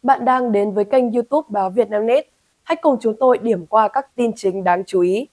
Bạn đang đến với kênh YouTube Báo Vietnamnet. Hãy cùng chúng tôi điểm qua các tin chính đáng chú ý.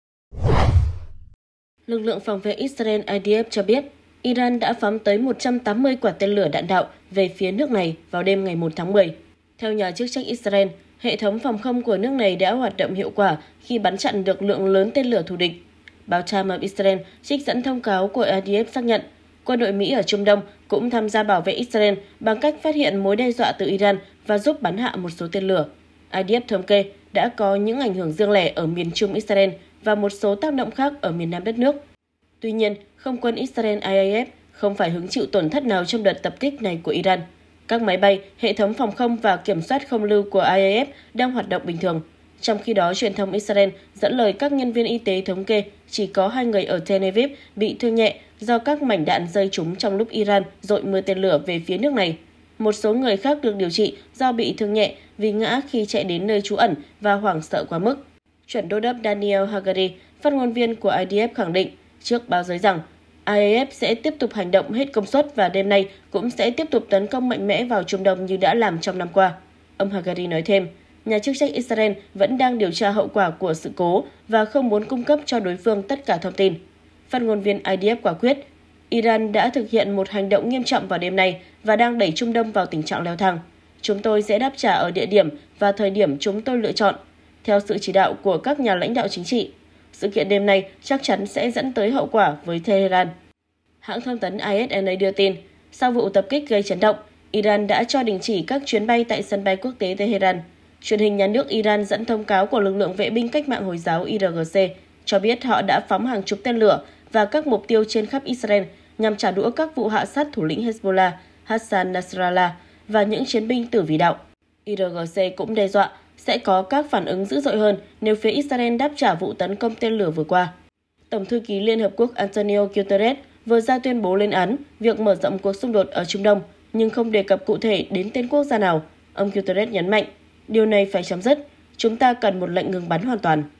Lực lượng phòng vệ Israel IDF cho biết, Iran đã phóng tới 180 quả tên lửa đạn đạo về phía nước này vào đêm ngày 1 tháng 10. Theo nhà chức trách Israel, hệ thống phòng không của nước này đã hoạt động hiệu quả khi bắn chặn được lượng lớn tên lửa thù địch. Báo Time of Israel trích dẫn thông cáo của IDF xác nhận, quân đội Mỹ ở Trung Đông cũng tham gia bảo vệ Israel bằng cách phát hiện mối đe dọa từ Iran và giúp bắn hạ một số tên lửa. IDF thống kê đã có những ảnh hưởng riêng lẻ ở miền Trung Israel và một số tác động khác ở miền Nam đất nước. Tuy nhiên, không quân Israel IAF không phải hứng chịu tổn thất nào trong đợt tập kích này của Iran. Các máy bay, hệ thống phòng không và kiểm soát không lưu của IAF đang hoạt động bình thường. Trong khi đó, truyền thông Israel dẫn lời các nhân viên y tế thống kê chỉ có 2 người ở Tel Aviv bị thương nhẹ do các mảnh đạn rơi trúng trong lúc Iran dội mưa tên lửa về phía nước này. Một số người khác được điều trị do bị thương nhẹ vì ngã khi chạy đến nơi trú ẩn và hoảng sợ quá mức. Chuẩn đô đốc Daniel Hagari, phát ngôn viên của IDF khẳng định trước báo giới rằng IAF sẽ tiếp tục hành động hết công suất và đêm nay cũng sẽ tiếp tục tấn công mạnh mẽ vào Trung Đông như đã làm trong năm qua. Ông Hagari nói thêm, nhà chức trách Israel vẫn đang điều tra hậu quả của sự cố và không muốn cung cấp cho đối phương tất cả thông tin. Phát ngôn viên IDF quả quyết, Iran đã thực hiện một hành động nghiêm trọng vào đêm nay và đang đẩy Trung Đông vào tình trạng leo thang. Chúng tôi sẽ đáp trả ở địa điểm và thời điểm chúng tôi lựa chọn, theo sự chỉ đạo của các nhà lãnh đạo chính trị. Sự kiện đêm nay chắc chắn sẽ dẫn tới hậu quả với Tehran. Hãng thông tấn ISNA đưa tin, sau vụ tập kích gây chấn động, Iran đã cho đình chỉ các chuyến bay tại sân bay quốc tế Tehran. Truyền hình nhà nước Iran dẫn thông cáo của lực lượng vệ binh cách mạng Hồi giáo IRGC cho biết họ đã phóng hàng chục tên lửa và các mục tiêu trên khắp Israel nhằm trả đũa các vụ hạ sát thủ lĩnh Hezbollah, Hassan Nasrallah và những chiến binh tử vì đạo. IRGC cũng đe dọa sẽ có các phản ứng dữ dội hơn nếu phía Israel đáp trả vụ tấn công tên lửa vừa qua. Tổng thư ký Liên Hợp Quốc Antonio Guterres vừa ra tuyên bố lên án việc mở rộng cuộc xung đột ở Trung Đông, nhưng không đề cập cụ thể đến tên quốc gia nào. Ông Guterres nhấn mạnh, điều này phải chấm dứt. Chúng ta cần một lệnh ngừng bắn hoàn toàn.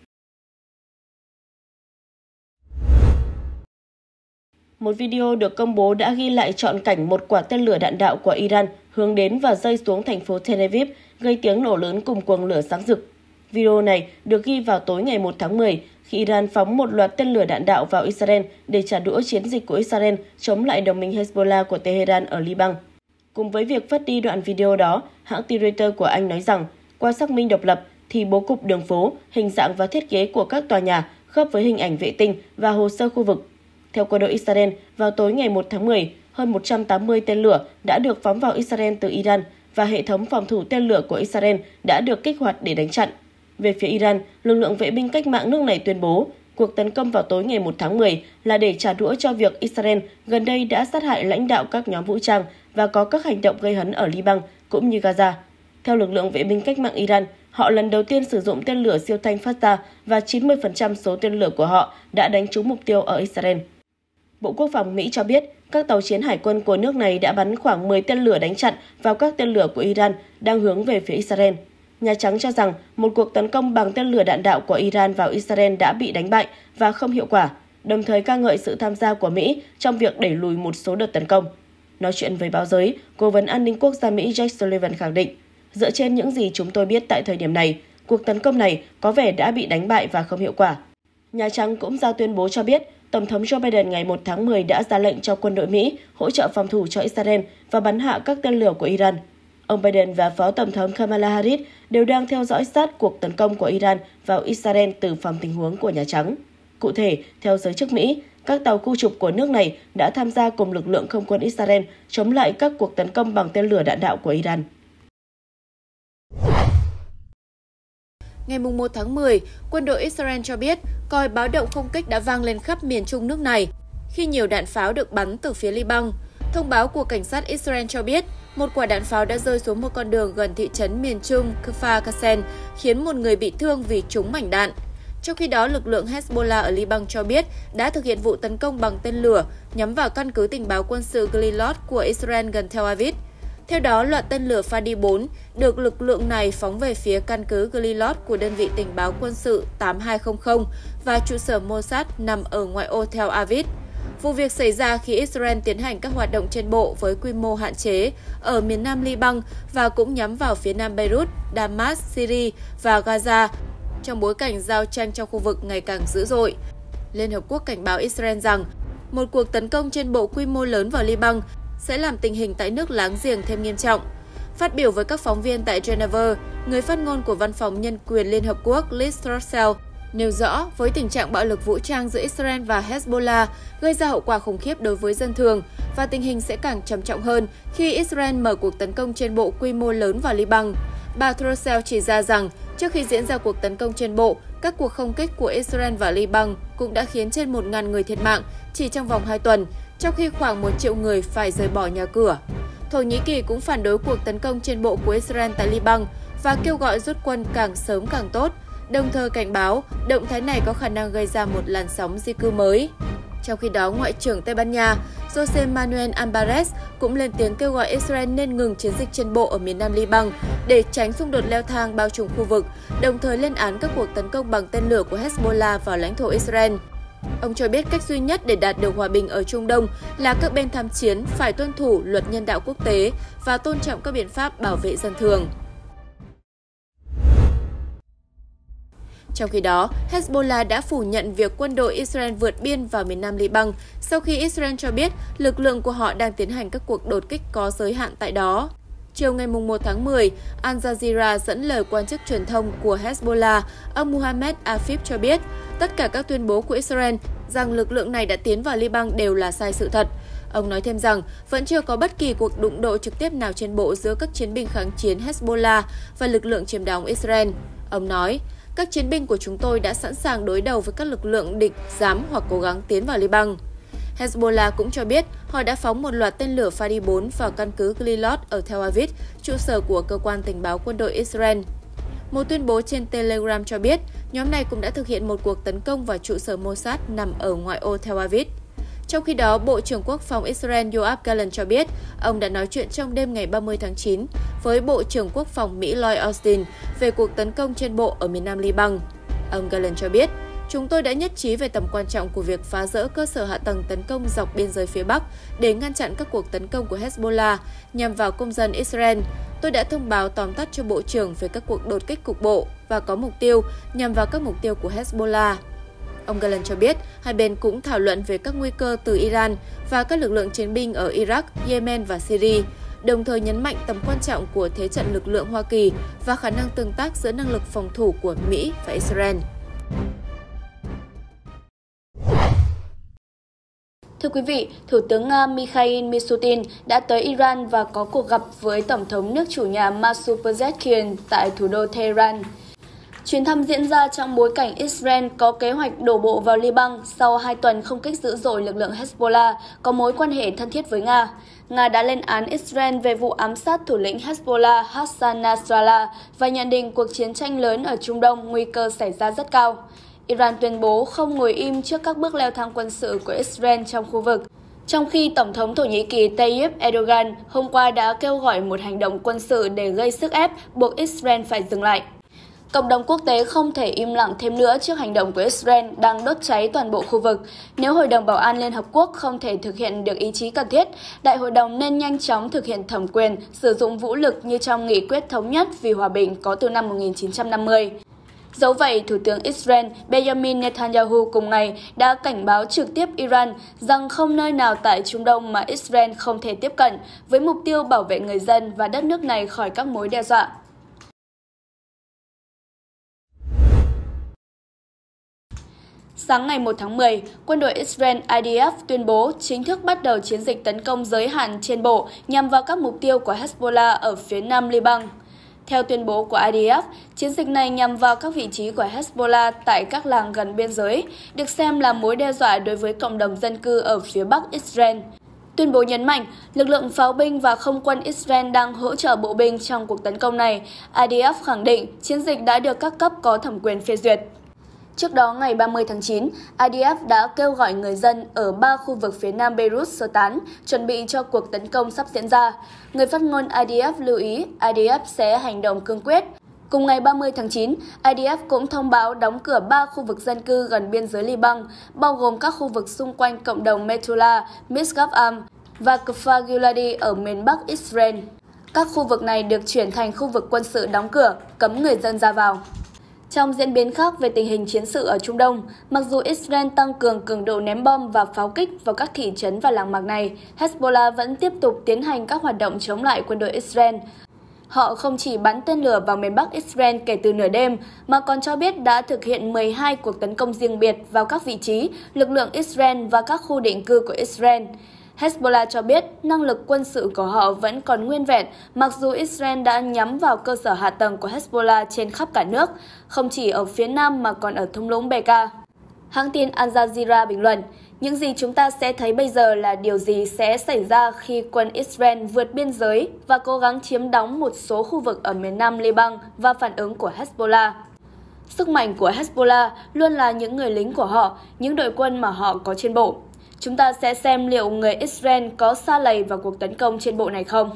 Một video được công bố đã ghi lại trọn cảnh một quả tên lửa đạn đạo của Iran hướng đến và rơi xuống thành phố Tel Aviv, gây tiếng nổ lớn cùng cuồng lửa sáng rực. Video này được ghi vào tối ngày 1 tháng 10 khi Iran phóng một loạt tên lửa đạn đạo vào Israel để trả đũa chiến dịch của Israel chống lại đồng minh Hezbollah của Tehran ở Liban. Cùng với việc phát đi đoạn video đó, hãng tin Reuters của Anh nói rằng, qua xác minh độc lập thì bố cục đường phố, hình dạng và thiết kế của các tòa nhà khớp với hình ảnh vệ tinh và hồ sơ khu vực. Theo quân đội Israel, vào tối ngày 1 tháng 10, hơn 180 tên lửa đã được phóng vào Israel từ Iran và hệ thống phòng thủ tên lửa của Israel đã được kích hoạt để đánh chặn. Về phía Iran, lực lượng vệ binh cách mạng nước này tuyên bố cuộc tấn công vào tối ngày 1 tháng 10 là để trả đũa cho việc Israel gần đây đã sát hại lãnh đạo các nhóm vũ trang và có các hành động gây hấn ở Liban cũng như Gaza. Theo lực lượng vệ binh cách mạng Iran, họ lần đầu tiên sử dụng tên lửa siêu thanh Fasta và 90% số tên lửa của họ đã đánh trúng mục tiêu ở Israel. Bộ Quốc phòng Mỹ cho biết các tàu chiến hải quân của nước này đã bắn khoảng 10 tên lửa đánh chặn vào các tên lửa của Iran đang hướng về phía Israel. Nhà Trắng cho rằng một cuộc tấn công bằng tên lửa đạn đạo của Iran vào Israel đã bị đánh bại và không hiệu quả, đồng thời ca ngợi sự tham gia của Mỹ trong việc đẩy lùi một số đợt tấn công. Nói chuyện với báo giới, Cố vấn An ninh Quốc gia Mỹ Jake Sullivan khẳng định, dựa trên những gì chúng tôi biết tại thời điểm này, cuộc tấn công này có vẻ đã bị đánh bại và không hiệu quả. Nhà Trắng cũng ra tuyên bố cho biết, Tổng thống Joe Biden ngày 1 tháng 10 đã ra lệnh cho quân đội Mỹ hỗ trợ phòng thủ cho Israel và bắn hạ các tên lửa của Iran. Ông Biden và Phó Tổng thống Kamala Harris đều đang theo dõi sát cuộc tấn công của Iran vào Israel từ phòng tình huống của Nhà Trắng. Cụ thể, theo giới chức Mỹ, các tàu khu trục của nước này đã tham gia cùng lực lượng không quân Israel chống lại các cuộc tấn công bằng tên lửa đạn đạo của Iran. Ngày 1 tháng 10, quân đội Israel cho biết còi báo động không kích đã vang lên khắp miền trung nước này khi nhiều đạn pháo được bắn từ phía Liban. Thông báo của cảnh sát Israel cho biết một quả đạn pháo đã rơi xuống một con đường gần thị trấn miền trung Kfar Kasem, khiến một người bị thương vì trúng mảnh đạn. Trong khi đó, lực lượng Hezbollah ở Liban cho biết đã thực hiện vụ tấn công bằng tên lửa nhắm vào căn cứ tình báo quân sự Glilot của Israel gần Tel Aviv. Theo đó, loạt tên lửa Fadi-4 được lực lượng này phóng về phía căn cứ Glilot của đơn vị tình báo quân sự 8200 và trụ sở Mossad nằm ở ngoại ô Tel Aviv. Vụ việc xảy ra khi Israel tiến hành các hoạt động trên bộ với quy mô hạn chế ở miền nam Liban và cũng nhắm vào phía nam Beirut, Damas, Syria và Gaza trong bối cảnh giao tranh trong khu vực ngày càng dữ dội. Liên Hợp Quốc cảnh báo Israel rằng một cuộc tấn công trên bộ quy mô lớn vào Liban sẽ làm tình hình tại nước láng giềng thêm nghiêm trọng. Phát biểu với các phóng viên tại Geneva, người phát ngôn của Văn phòng Nhân quyền Liên Hợp Quốc Liz Throssell nêu rõ với tình trạng bạo lực vũ trang giữa Israel và Hezbollah gây ra hậu quả khủng khiếp đối với dân thường và tình hình sẽ càng trầm trọng hơn khi Israel mở cuộc tấn công trên bộ quy mô lớn vào Liban. Bà Throssell chỉ ra rằng trước khi diễn ra cuộc tấn công trên bộ, các cuộc không kích của Israel và Liban cũng đã khiến trên 1.000 người thiệt mạng chỉ trong vòng 2 tuần, trong khi khoảng 1 triệu người phải rời bỏ nhà cửa. Thổ Nhĩ Kỳ cũng phản đối cuộc tấn công trên bộ của Israel tại Liban và kêu gọi rút quân càng sớm càng tốt, đồng thời cảnh báo động thái này có khả năng gây ra một làn sóng di cư mới. Trong khi đó, Ngoại trưởng Tây Ban Nha José Manuel Álvarez cũng lên tiếng kêu gọi Israel nên ngừng chiến dịch trên bộ ở miền nam Liban để tránh xung đột leo thang bao trùm khu vực, đồng thời lên án các cuộc tấn công bằng tên lửa của Hezbollah vào lãnh thổ Israel. Ông cho biết cách duy nhất để đạt được hòa bình ở Trung Đông là các bên tham chiến phải tuân thủ luật nhân đạo quốc tế và tôn trọng các biện pháp bảo vệ dân thường. Trong khi đó, Hezbollah đã phủ nhận việc quân đội Israel vượt biên vào miền nam Liban sau khi Israel cho biết lực lượng của họ đang tiến hành các cuộc đột kích có giới hạn tại đó. Chiều ngày 1 tháng 10, Al Jazeera dẫn lời quan chức truyền thông của Hezbollah, ông Mohammed Afif cho biết tất cả các tuyên bố của Israel rằng lực lượng này đã tiến vào Liban đều là sai sự thật. Ông nói thêm rằng vẫn chưa có bất kỳ cuộc đụng độ trực tiếp nào trên bộ giữa các chiến binh kháng chiến Hezbollah và lực lượng chiếm đóng Israel. Ông nói, các chiến binh của chúng tôi đã sẵn sàng đối đầu với các lực lượng địch dám hoặc cố gắng tiến vào Liban. Hezbollah cũng cho biết họ đã phóng một loạt tên lửa Fadi-4 vào căn cứ Glilot ở Tel Aviv, trụ sở của cơ quan tình báo quân đội Israel. Một tuyên bố trên Telegram cho biết nhóm này cũng đã thực hiện một cuộc tấn công vào trụ sở Mossad nằm ở ngoại ô Tel Aviv. Trong khi đó, Bộ trưởng Quốc phòng Israel Yoav Gallant cho biết ông đã nói chuyện trong đêm ngày 30 tháng 9 với Bộ trưởng Quốc phòng Mỹ Lloyd Austin về cuộc tấn công trên bộ ở miền nam Liban. Ông Gallant cho biết, chúng tôi đã nhất trí về tầm quan trọng của việc phá rỡ cơ sở hạ tầng tấn công dọc biên giới phía Bắc để ngăn chặn các cuộc tấn công của Hezbollah nhằm vào công dân Israel. Tôi đã thông báo tóm tắt cho Bộ trưởng về các cuộc đột kích cục bộ và có mục tiêu nhằm vào các mục tiêu của Hezbollah. Ông Gallant cho biết hai bên cũng thảo luận về các nguy cơ từ Iran và các lực lượng chiến binh ở Iraq, Yemen và Syria, đồng thời nhấn mạnh tầm quan trọng của thế trận lực lượng Hoa Kỳ và khả năng tương tác giữa năng lực phòng thủ của Mỹ và Israel. Thưa quý vị, Thủ tướng Nga Mikhail Mishustin đã tới Iran và có cuộc gặp với Tổng thống nước chủ nhà Masoud Pezeshkian tại thủ đô Tehran. Chuyến thăm diễn ra trong bối cảnh Israel có kế hoạch đổ bộ vào Liban sau 2 tuần không kích dữ dội lực lượng Hezbollah có mối quan hệ thân thiết với Nga. Nga đã lên án Israel về vụ ám sát thủ lĩnh Hezbollah Hassan Nasrallah và nhận định cuộc chiến tranh lớn ở Trung Đông nguy cơ xảy ra rất cao. Iran tuyên bố không ngồi im trước các bước leo thang quân sự của Israel trong khu vực, trong khi Tổng thống Thổ Nhĩ Kỳ Tayyip Erdogan hôm qua đã kêu gọi một hành động quân sự để gây sức ép buộc Israel phải dừng lại. Cộng đồng quốc tế không thể im lặng thêm nữa trước hành động của Israel đang đốt cháy toàn bộ khu vực. Nếu Hội đồng Bảo an Liên Hợp Quốc không thể thực hiện được ý chí cần thiết, Đại hội đồng nên nhanh chóng thực hiện thẩm quyền sử dụng vũ lực như trong nghị quyết thống nhất vì hòa bình có từ năm 1950. Dẫu vậy, Thủ tướng Israel Benjamin Netanyahu cùng ngày đã cảnh báo trực tiếp Iran rằng không nơi nào tại Trung Đông mà Israel không thể tiếp cận với mục tiêu bảo vệ người dân và đất nước này khỏi các mối đe dọa. Sáng ngày 1 tháng 10, quân đội Israel IDF tuyên bố chính thức bắt đầu chiến dịch tấn công giới hạn trên bộ nhằm vào các mục tiêu của Hezbollah ở phía nam Liban. Theo tuyên bố của IDF, chiến dịch này nhằm vào các vị trí của Hezbollah tại các làng gần biên giới, được xem là mối đe dọa đối với cộng đồng dân cư ở phía bắc Israel. Tuyên bố nhấn mạnh, lực lượng pháo binh và không quân Israel đang hỗ trợ bộ binh trong cuộc tấn công này. IDF khẳng định chiến dịch đã được các cấp có thẩm quyền phê duyệt. Trước đó, ngày 30 tháng 9, IDF đã kêu gọi người dân ở 3 khu vực phía nam Beirut sơ tán, chuẩn bị cho cuộc tấn công sắp diễn ra. Người phát ngôn IDF lưu ý IDF sẽ hành động cương quyết. Cùng ngày 30 tháng 9, IDF cũng thông báo đóng cửa 3 khu vực dân cư gần biên giới Liban, bao gồm các khu vực xung quanh cộng đồng Metula, Misgaf Am và Kfar Giladi ở miền Bắc Israel. Các khu vực này được chuyển thành khu vực quân sự đóng cửa, cấm người dân ra vào. Trong diễn biến khác về tình hình chiến sự ở Trung Đông, mặc dù Israel tăng cường cường độ ném bom và pháo kích vào các thị trấn và làng mạc này, Hezbollah vẫn tiếp tục tiến hành các hoạt động chống lại quân đội Israel. Họ không chỉ bắn tên lửa vào miền Bắc Israel kể từ nửa đêm, mà còn cho biết đã thực hiện 12 cuộc tấn công riêng biệt vào các vị trí, lực lượng Israel và các khu định cư của Israel. Hezbollah cho biết năng lực quân sự của họ vẫn còn nguyên vẹn, mặc dù Israel đã nhắm vào cơ sở hạ tầng của Hezbollah trên khắp cả nước, không chỉ ở phía nam mà còn ở thung lũng Bekaa. Hãng tin Al Jazeera bình luận, những gì chúng ta sẽ thấy bây giờ là điều gì sẽ xảy ra khi quân Israel vượt biên giới và cố gắng chiếm đóng một số khu vực ở miền nam Liban và phản ứng của Hezbollah. Sức mạnh của Hezbollah luôn là những người lính của họ, những đội quân mà họ có trên bộ. Chúng ta sẽ xem liệu người Israel có sa lầy vào cuộc tấn công trên bộ này không.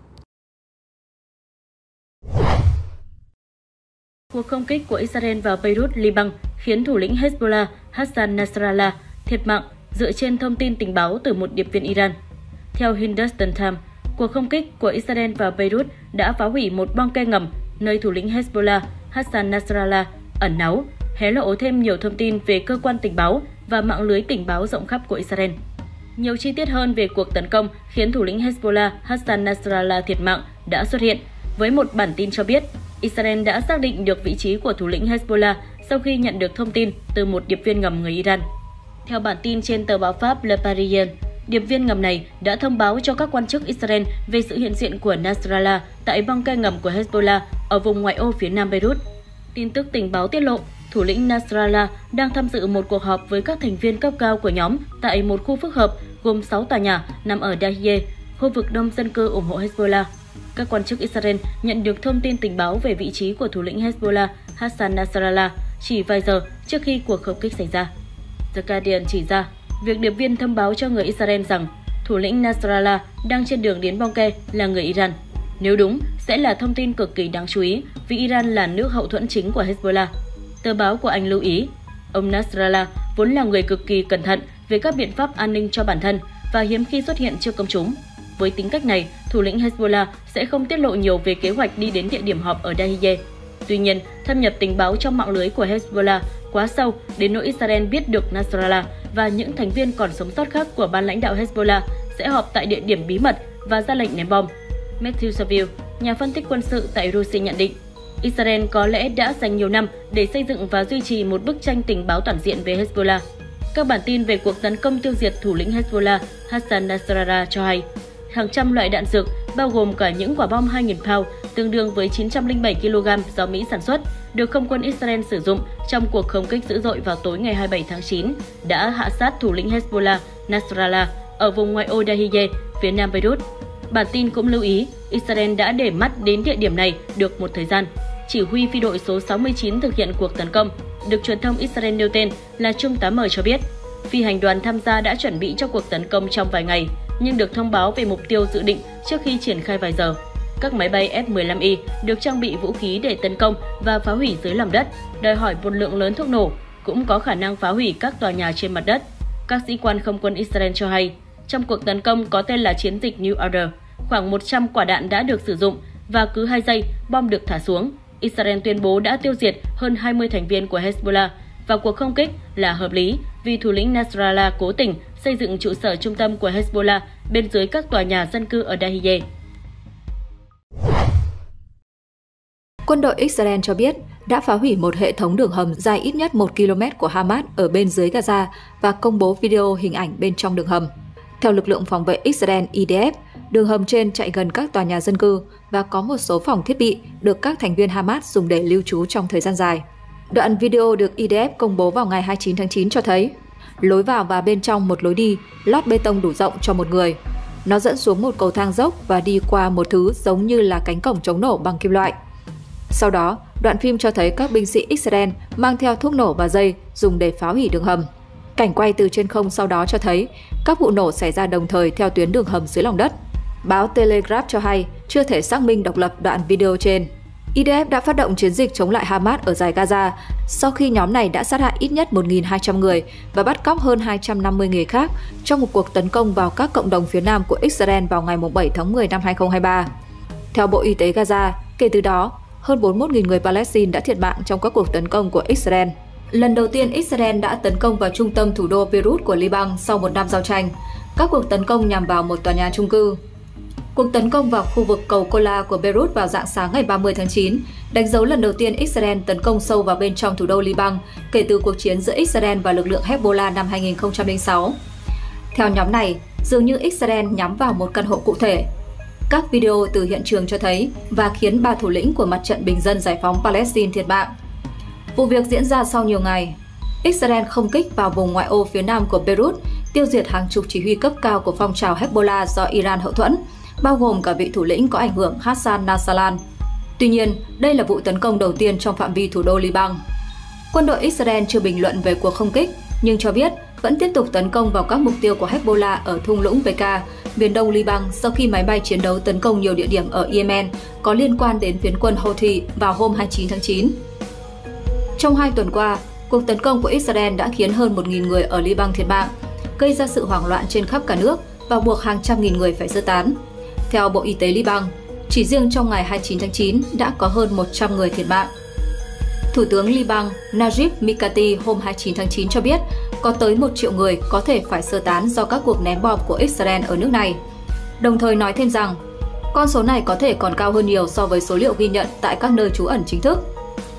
Cuộc không kích của Israel vào Beirut, Liban khiến thủ lĩnh Hezbollah Hassan Nasrallah thiệt mạng dựa trên thông tin tình báo từ một điệp viên Iran. Theo Hindustan Times, cuộc không kích của Israel vào Beirut đã phá hủy một bong ke ngầm nơi thủ lĩnh Hezbollah Hassan Nasrallah ẩn náu, hé lộ thêm nhiều thông tin về cơ quan tình báo và mạng lưới tình báo rộng khắp của Israel. Nhiều chi tiết hơn về cuộc tấn công khiến thủ lĩnh Hezbollah Hassan Nasrallah thiệt mạng đã xuất hiện, với một bản tin cho biết Israel đã xác định được vị trí của thủ lĩnh Hezbollah sau khi nhận được thông tin từ một điệp viên ngầm người Iran. Theo bản tin trên tờ báo Pháp Le Parisien, điệp viên ngầm này đã thông báo cho các quan chức Israel về sự hiện diện của Nasrallah tại bong ke ngầm của Hezbollah ở vùng ngoại ô phía nam Beirut. Tin tức tình báo tiết lộ, thủ lĩnh Nasrallah đang tham dự một cuộc họp với các thành viên cấp cao của nhóm tại một khu phức hợp gồm 6 tòa nhà nằm ở Dahiyeh, khu vực đông dân cư ủng hộ Hezbollah. Các quan chức Israel nhận được thông tin tình báo về vị trí của thủ lĩnh Hezbollah Hassan Nasrallah chỉ vài giờ trước khi cuộc không kích xảy ra. The Guardian chỉ ra, việc điệp viên thông báo cho người Israel rằng thủ lĩnh Nasrallah đang trên đường đến bong ke là người Iran. Nếu đúng, sẽ là thông tin cực kỳ đáng chú ý vì Iran là nước hậu thuẫn chính của Hezbollah. Tờ báo của Anh lưu ý, ông Nasrallah vốn là người cực kỳ cẩn thận về các biện pháp an ninh cho bản thân và hiếm khi xuất hiện trước công chúng. Với tính cách này, thủ lĩnh Hezbollah sẽ không tiết lộ nhiều về kế hoạch đi đến địa điểm họp ở Dahiyeh. Tuy nhiên, thâm nhập tình báo trong mạng lưới của Hezbollah quá sâu đến nỗi Israel biết được Nasrallah và những thành viên còn sống sót khác của ban lãnh đạo Hezbollah sẽ họp tại địa điểm bí mật và ra lệnh ném bom. Matthew Saville, nhà phân tích quân sự tại RUSI nhận định, Israel có lẽ đã dành nhiều năm để xây dựng và duy trì một bức tranh tình báo toàn diện về Hezbollah. Các bản tin về cuộc tấn công tiêu diệt thủ lĩnh Hezbollah Hassan Nasrallah cho hay, hàng trăm loại đạn dược, bao gồm cả những quả bom 2.000 pound, tương đương với 907 kg do Mỹ sản xuất, được không quân Israel sử dụng trong cuộc không kích dữ dội vào tối ngày 27 tháng 9, đã hạ sát thủ lĩnh Hezbollah Nasrallah ở vùng ngoại ô Dahiyeh, phía nam Beirut. Bản tin cũng lưu ý, Israel đã để mắt đến địa điểm này được một thời gian. Chỉ huy phi đội số 69 thực hiện cuộc tấn công, được truyền thông Israel nêu tên là Trung tá M cho biết, phi hành đoàn tham gia đã chuẩn bị cho cuộc tấn công trong vài ngày, nhưng được thông báo về mục tiêu dự định trước khi triển khai vài giờ. Các máy bay F-15I được trang bị vũ khí để tấn công và phá hủy dưới lòng đất, đòi hỏi một lượng lớn thuốc nổ, cũng có khả năng phá hủy các tòa nhà trên mặt đất. Các sĩ quan không quân Israel cho hay, trong cuộc tấn công có tên là chiến dịch New Order, khoảng 100 quả đạn đã được sử dụng và cứ 2 giây, bom được thả xuống. Israel tuyên bố đã tiêu diệt hơn 20 thành viên của Hezbollah và cuộc không kích là hợp lý vì thủ lĩnh Nasrallah cố tình xây dựng trụ sở trung tâm của Hezbollah bên dưới các tòa nhà dân cư ở Dahiyeh. Quân đội Israel cho biết đã phá hủy một hệ thống đường hầm dài ít nhất 1 km của Hamas ở bên dưới Gaza và công bố video hình ảnh bên trong đường hầm. Theo lực lượng phòng vệ Israel IDF, đường hầm trên chạy gần các tòa nhà dân cư và có một số phòng thiết bị được các thành viên Hamas dùng để lưu trú trong thời gian dài. Đoạn video được IDF công bố vào ngày 29 tháng 9 cho thấy lối vào và bên trong một lối đi lót bê tông đủ rộng cho một người. Nó dẫn xuống một cầu thang dốc và đi qua một thứ giống như là cánh cổng chống nổ bằng kim loại. Sau đó, đoạn phim cho thấy các binh sĩ Israel mang theo thuốc nổ và dây dùng để phá hủy đường hầm. Cảnh quay từ trên không sau đó cho thấy các vụ nổ xảy ra đồng thời theo tuyến đường hầm dưới lòng đất. Báo Telegraph cho hay chưa thể xác minh độc lập đoạn video trên. IDF đã phát động chiến dịch chống lại Hamas ở dải Gaza sau khi nhóm này đã sát hại ít nhất 1.200 người và bắt cóc hơn 250 người khác trong một cuộc tấn công vào các cộng đồng phía nam của Israel vào ngày 7 tháng 10 năm 2023. Theo Bộ Y tế Gaza, kể từ đó, hơn 41.000 người Palestine đã thiệt mạng trong các cuộc tấn công của Israel. Lần đầu tiên Israel đã tấn công vào trung tâm thủ đô Beirut của Liban sau một năm giao tranh. Các cuộc tấn công nhằm vào một tòa nhà chung cư. Cuộc tấn công vào khu vực cầu Kola của Beirut vào rạng sáng ngày 30 tháng 9 đánh dấu lần đầu tiên Israel tấn công sâu vào bên trong thủ đô Liban kể từ cuộc chiến giữa Israel và lực lượng Hezbollah năm 2006. Theo nhóm này, dường như Israel nhắm vào một căn hộ cụ thể. Các video từ hiện trường cho thấy và khiến 3 thủ lĩnh của Mặt trận Bình dân Giải phóng Palestine thiệt mạng. Vụ việc diễn ra sau nhiều ngày. Israel không kích vào vùng ngoại ô phía nam của Beirut, tiêu diệt hàng chục chỉ huy cấp cao của phong trào Hezbollah do Iran hậu thuẫn, bao gồm cả vị thủ lĩnh có ảnh hưởng Hassan Nasrallah. Tuy nhiên, đây là vụ tấn công đầu tiên trong phạm vi thủ đô Liban. Quân đội Israel chưa bình luận về cuộc không kích, nhưng cho biết vẫn tiếp tục tấn công vào các mục tiêu của Hezbollah ở thung lũng Bekaa, miền đông Liban sau khi máy bay chiến đấu tấn công nhiều địa điểm ở Yemen có liên quan đến phiến quân Houthi vào hôm 29 tháng 9. Trong 2 tuần qua, cuộc tấn công của Israel đã khiến hơn 1.000 người ở Liban thiệt mạng, gây ra sự hoảng loạn trên khắp cả nước và buộc hàng trăm nghìn người phải sơ tán. Theo Bộ Y tế Liban, chỉ riêng trong ngày 29 tháng 9 đã có hơn 100 người thiệt mạng. Thủ tướng Liban Najib Mikati hôm 29 tháng 9 cho biết có tới 1 triệu người có thể phải sơ tán do các cuộc ném bom của Israel ở nước này. Đồng thời nói thêm rằng, con số này có thể còn cao hơn nhiều so với số liệu ghi nhận tại các nơi trú ẩn chính thức.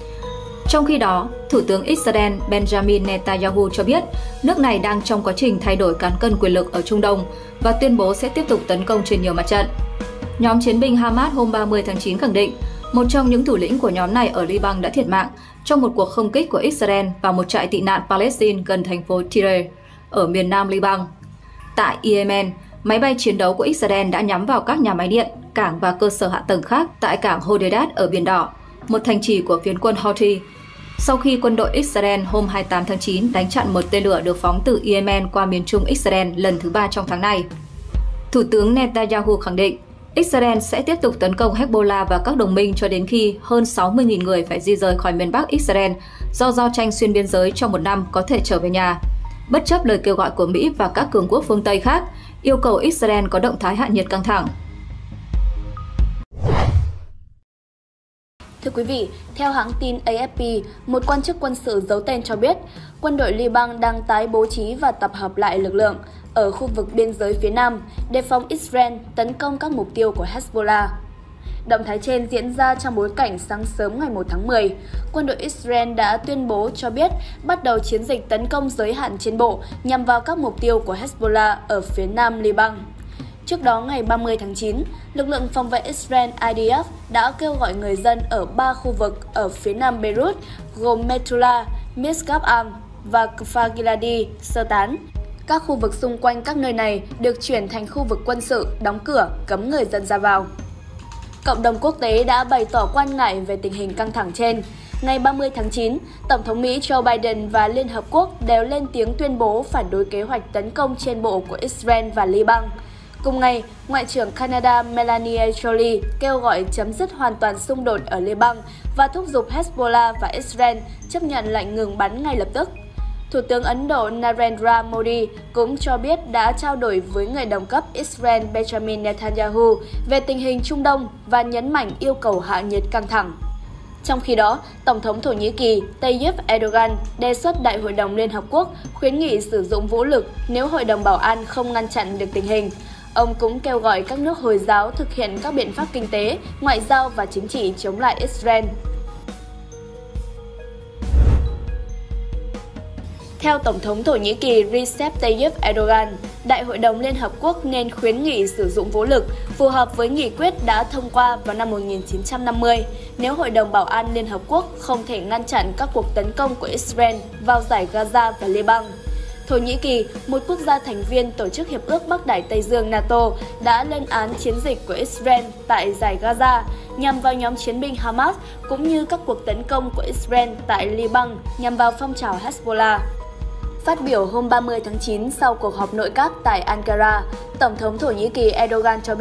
Trong khi đó, Thủ tướng Israel Benjamin Netanyahu cho biết nước này đang trong quá trình thay đổi cán cân quyền lực ở Trung Đông và tuyên bố sẽ tiếp tục tấn công trên nhiều mặt trận. Nhóm chiến binh Hamas hôm 30 tháng 9 khẳng định một trong những thủ lĩnh của nhóm này ở Liban đã thiệt mạng trong một cuộc không kích của Israel vào một trại tị nạn Palestine gần thành phố Tyre ở miền nam Liban. Tại Yemen, máy bay chiến đấu của Israel đã nhắm vào các nhà máy điện, cảng và cơ sở hạ tầng khác tại cảng Hodeidah ở Biển Đỏ, một thành trì của phiến quân Houthi, sau khi quân đội Israel hôm 28 tháng 9 đánh chặn một tên lửa được phóng từ Yemen qua miền trung Israel lần thứ 3 trong tháng này. Thủ tướng Netanyahu khẳng định Israel sẽ tiếp tục tấn công Hezbollah và các đồng minh cho đến khi hơn 60.000 người phải di rời khỏi miền Bắc Israel do giao tranh xuyên biên giới trong một năm có thể trở về nhà, bất chấp lời kêu gọi của Mỹ và các cường quốc phương Tây khác yêu cầu Israel có động thái hạ nhiệt căng thẳng. Thưa quý vị, theo hãng tin AFP, một quan chức quân sự giấu tên cho biết quân đội Liban đang tái bố trí và tập hợp lại lực lượng ở khu vực biên giới phía Nam, đề phòng Israel tấn công các mục tiêu của Hezbollah. Động thái trên diễn ra trong bối cảnh sáng sớm ngày 1 tháng 10, quân đội Israel đã tuyên bố cho biết bắt đầu chiến dịch tấn công giới hạn trên bộ nhằm vào các mục tiêu của Hezbollah ở phía Nam Liban. Trước đó, ngày 30 tháng 9, lực lượng phòng vệ Israel IDF đã kêu gọi người dân ở 3 khu vực ở phía nam Beirut gồm Metula, Misgab Am và Kfar Giladi sơ tán. Các khu vực xung quanh các nơi này được chuyển thành khu vực quân sự, đóng cửa, cấm người dân ra vào. Cộng đồng quốc tế đã bày tỏ quan ngại về tình hình căng thẳng trên. Ngày 30 tháng 9, Tổng thống Mỹ Joe Biden và Liên Hợp Quốc đều lên tiếng tuyên bố phản đối kế hoạch tấn công trên bộ của Israel và Liban. Cùng ngày, Ngoại trưởng Canada Melanie Joly kêu gọi chấm dứt hoàn toàn xung đột ở Liban và thúc giục Hezbollah và Israel chấp nhận lệnh ngừng bắn ngay lập tức. Thủ tướng Ấn Độ Narendra Modi cũng cho biết đã trao đổi với người đồng cấp Israel Benjamin Netanyahu về tình hình Trung Đông và nhấn mạnh yêu cầu hạ nhiệt căng thẳng. Trong khi đó, Tổng thống Thổ Nhĩ Kỳ Tayyip Erdogan đề xuất Đại hội đồng Liên Hợp Quốc khuyến nghị sử dụng vũ lực nếu Hội đồng Bảo an không ngăn chặn được tình hình. Ông cũng kêu gọi các nước Hồi giáo thực hiện các biện pháp kinh tế, ngoại giao và chính trị chống lại Israel. Theo Tổng thống Thổ Nhĩ Kỳ Recep Tayyip Erdogan, Đại hội đồng Liên Hợp Quốc nên khuyến nghị sử dụng vũ lực phù hợp với nghị quyết đã thông qua vào năm 1950 nếu Hội đồng Bảo an Liên Hợp Quốc không thể ngăn chặn các cuộc tấn công của Israel vào dải Gaza và Liban. Thổ Nhĩ Kỳ, một quốc gia thành viên Tổ chức Hiệp ước Bắc Đại Tây Dương NATO, đã lên án chiến dịch của Israel tại dải Gaza nhằm vào nhóm chiến binh Hamas cũng như các cuộc tấn công của Israel tại Liban nhằm vào phong trào Hezbollah. Phát biểu hôm 30 tháng 9 sau cuộc họp nội các tại Ankara, Tổng thống Thổ Nhĩ Kỳ Erdogan cho biết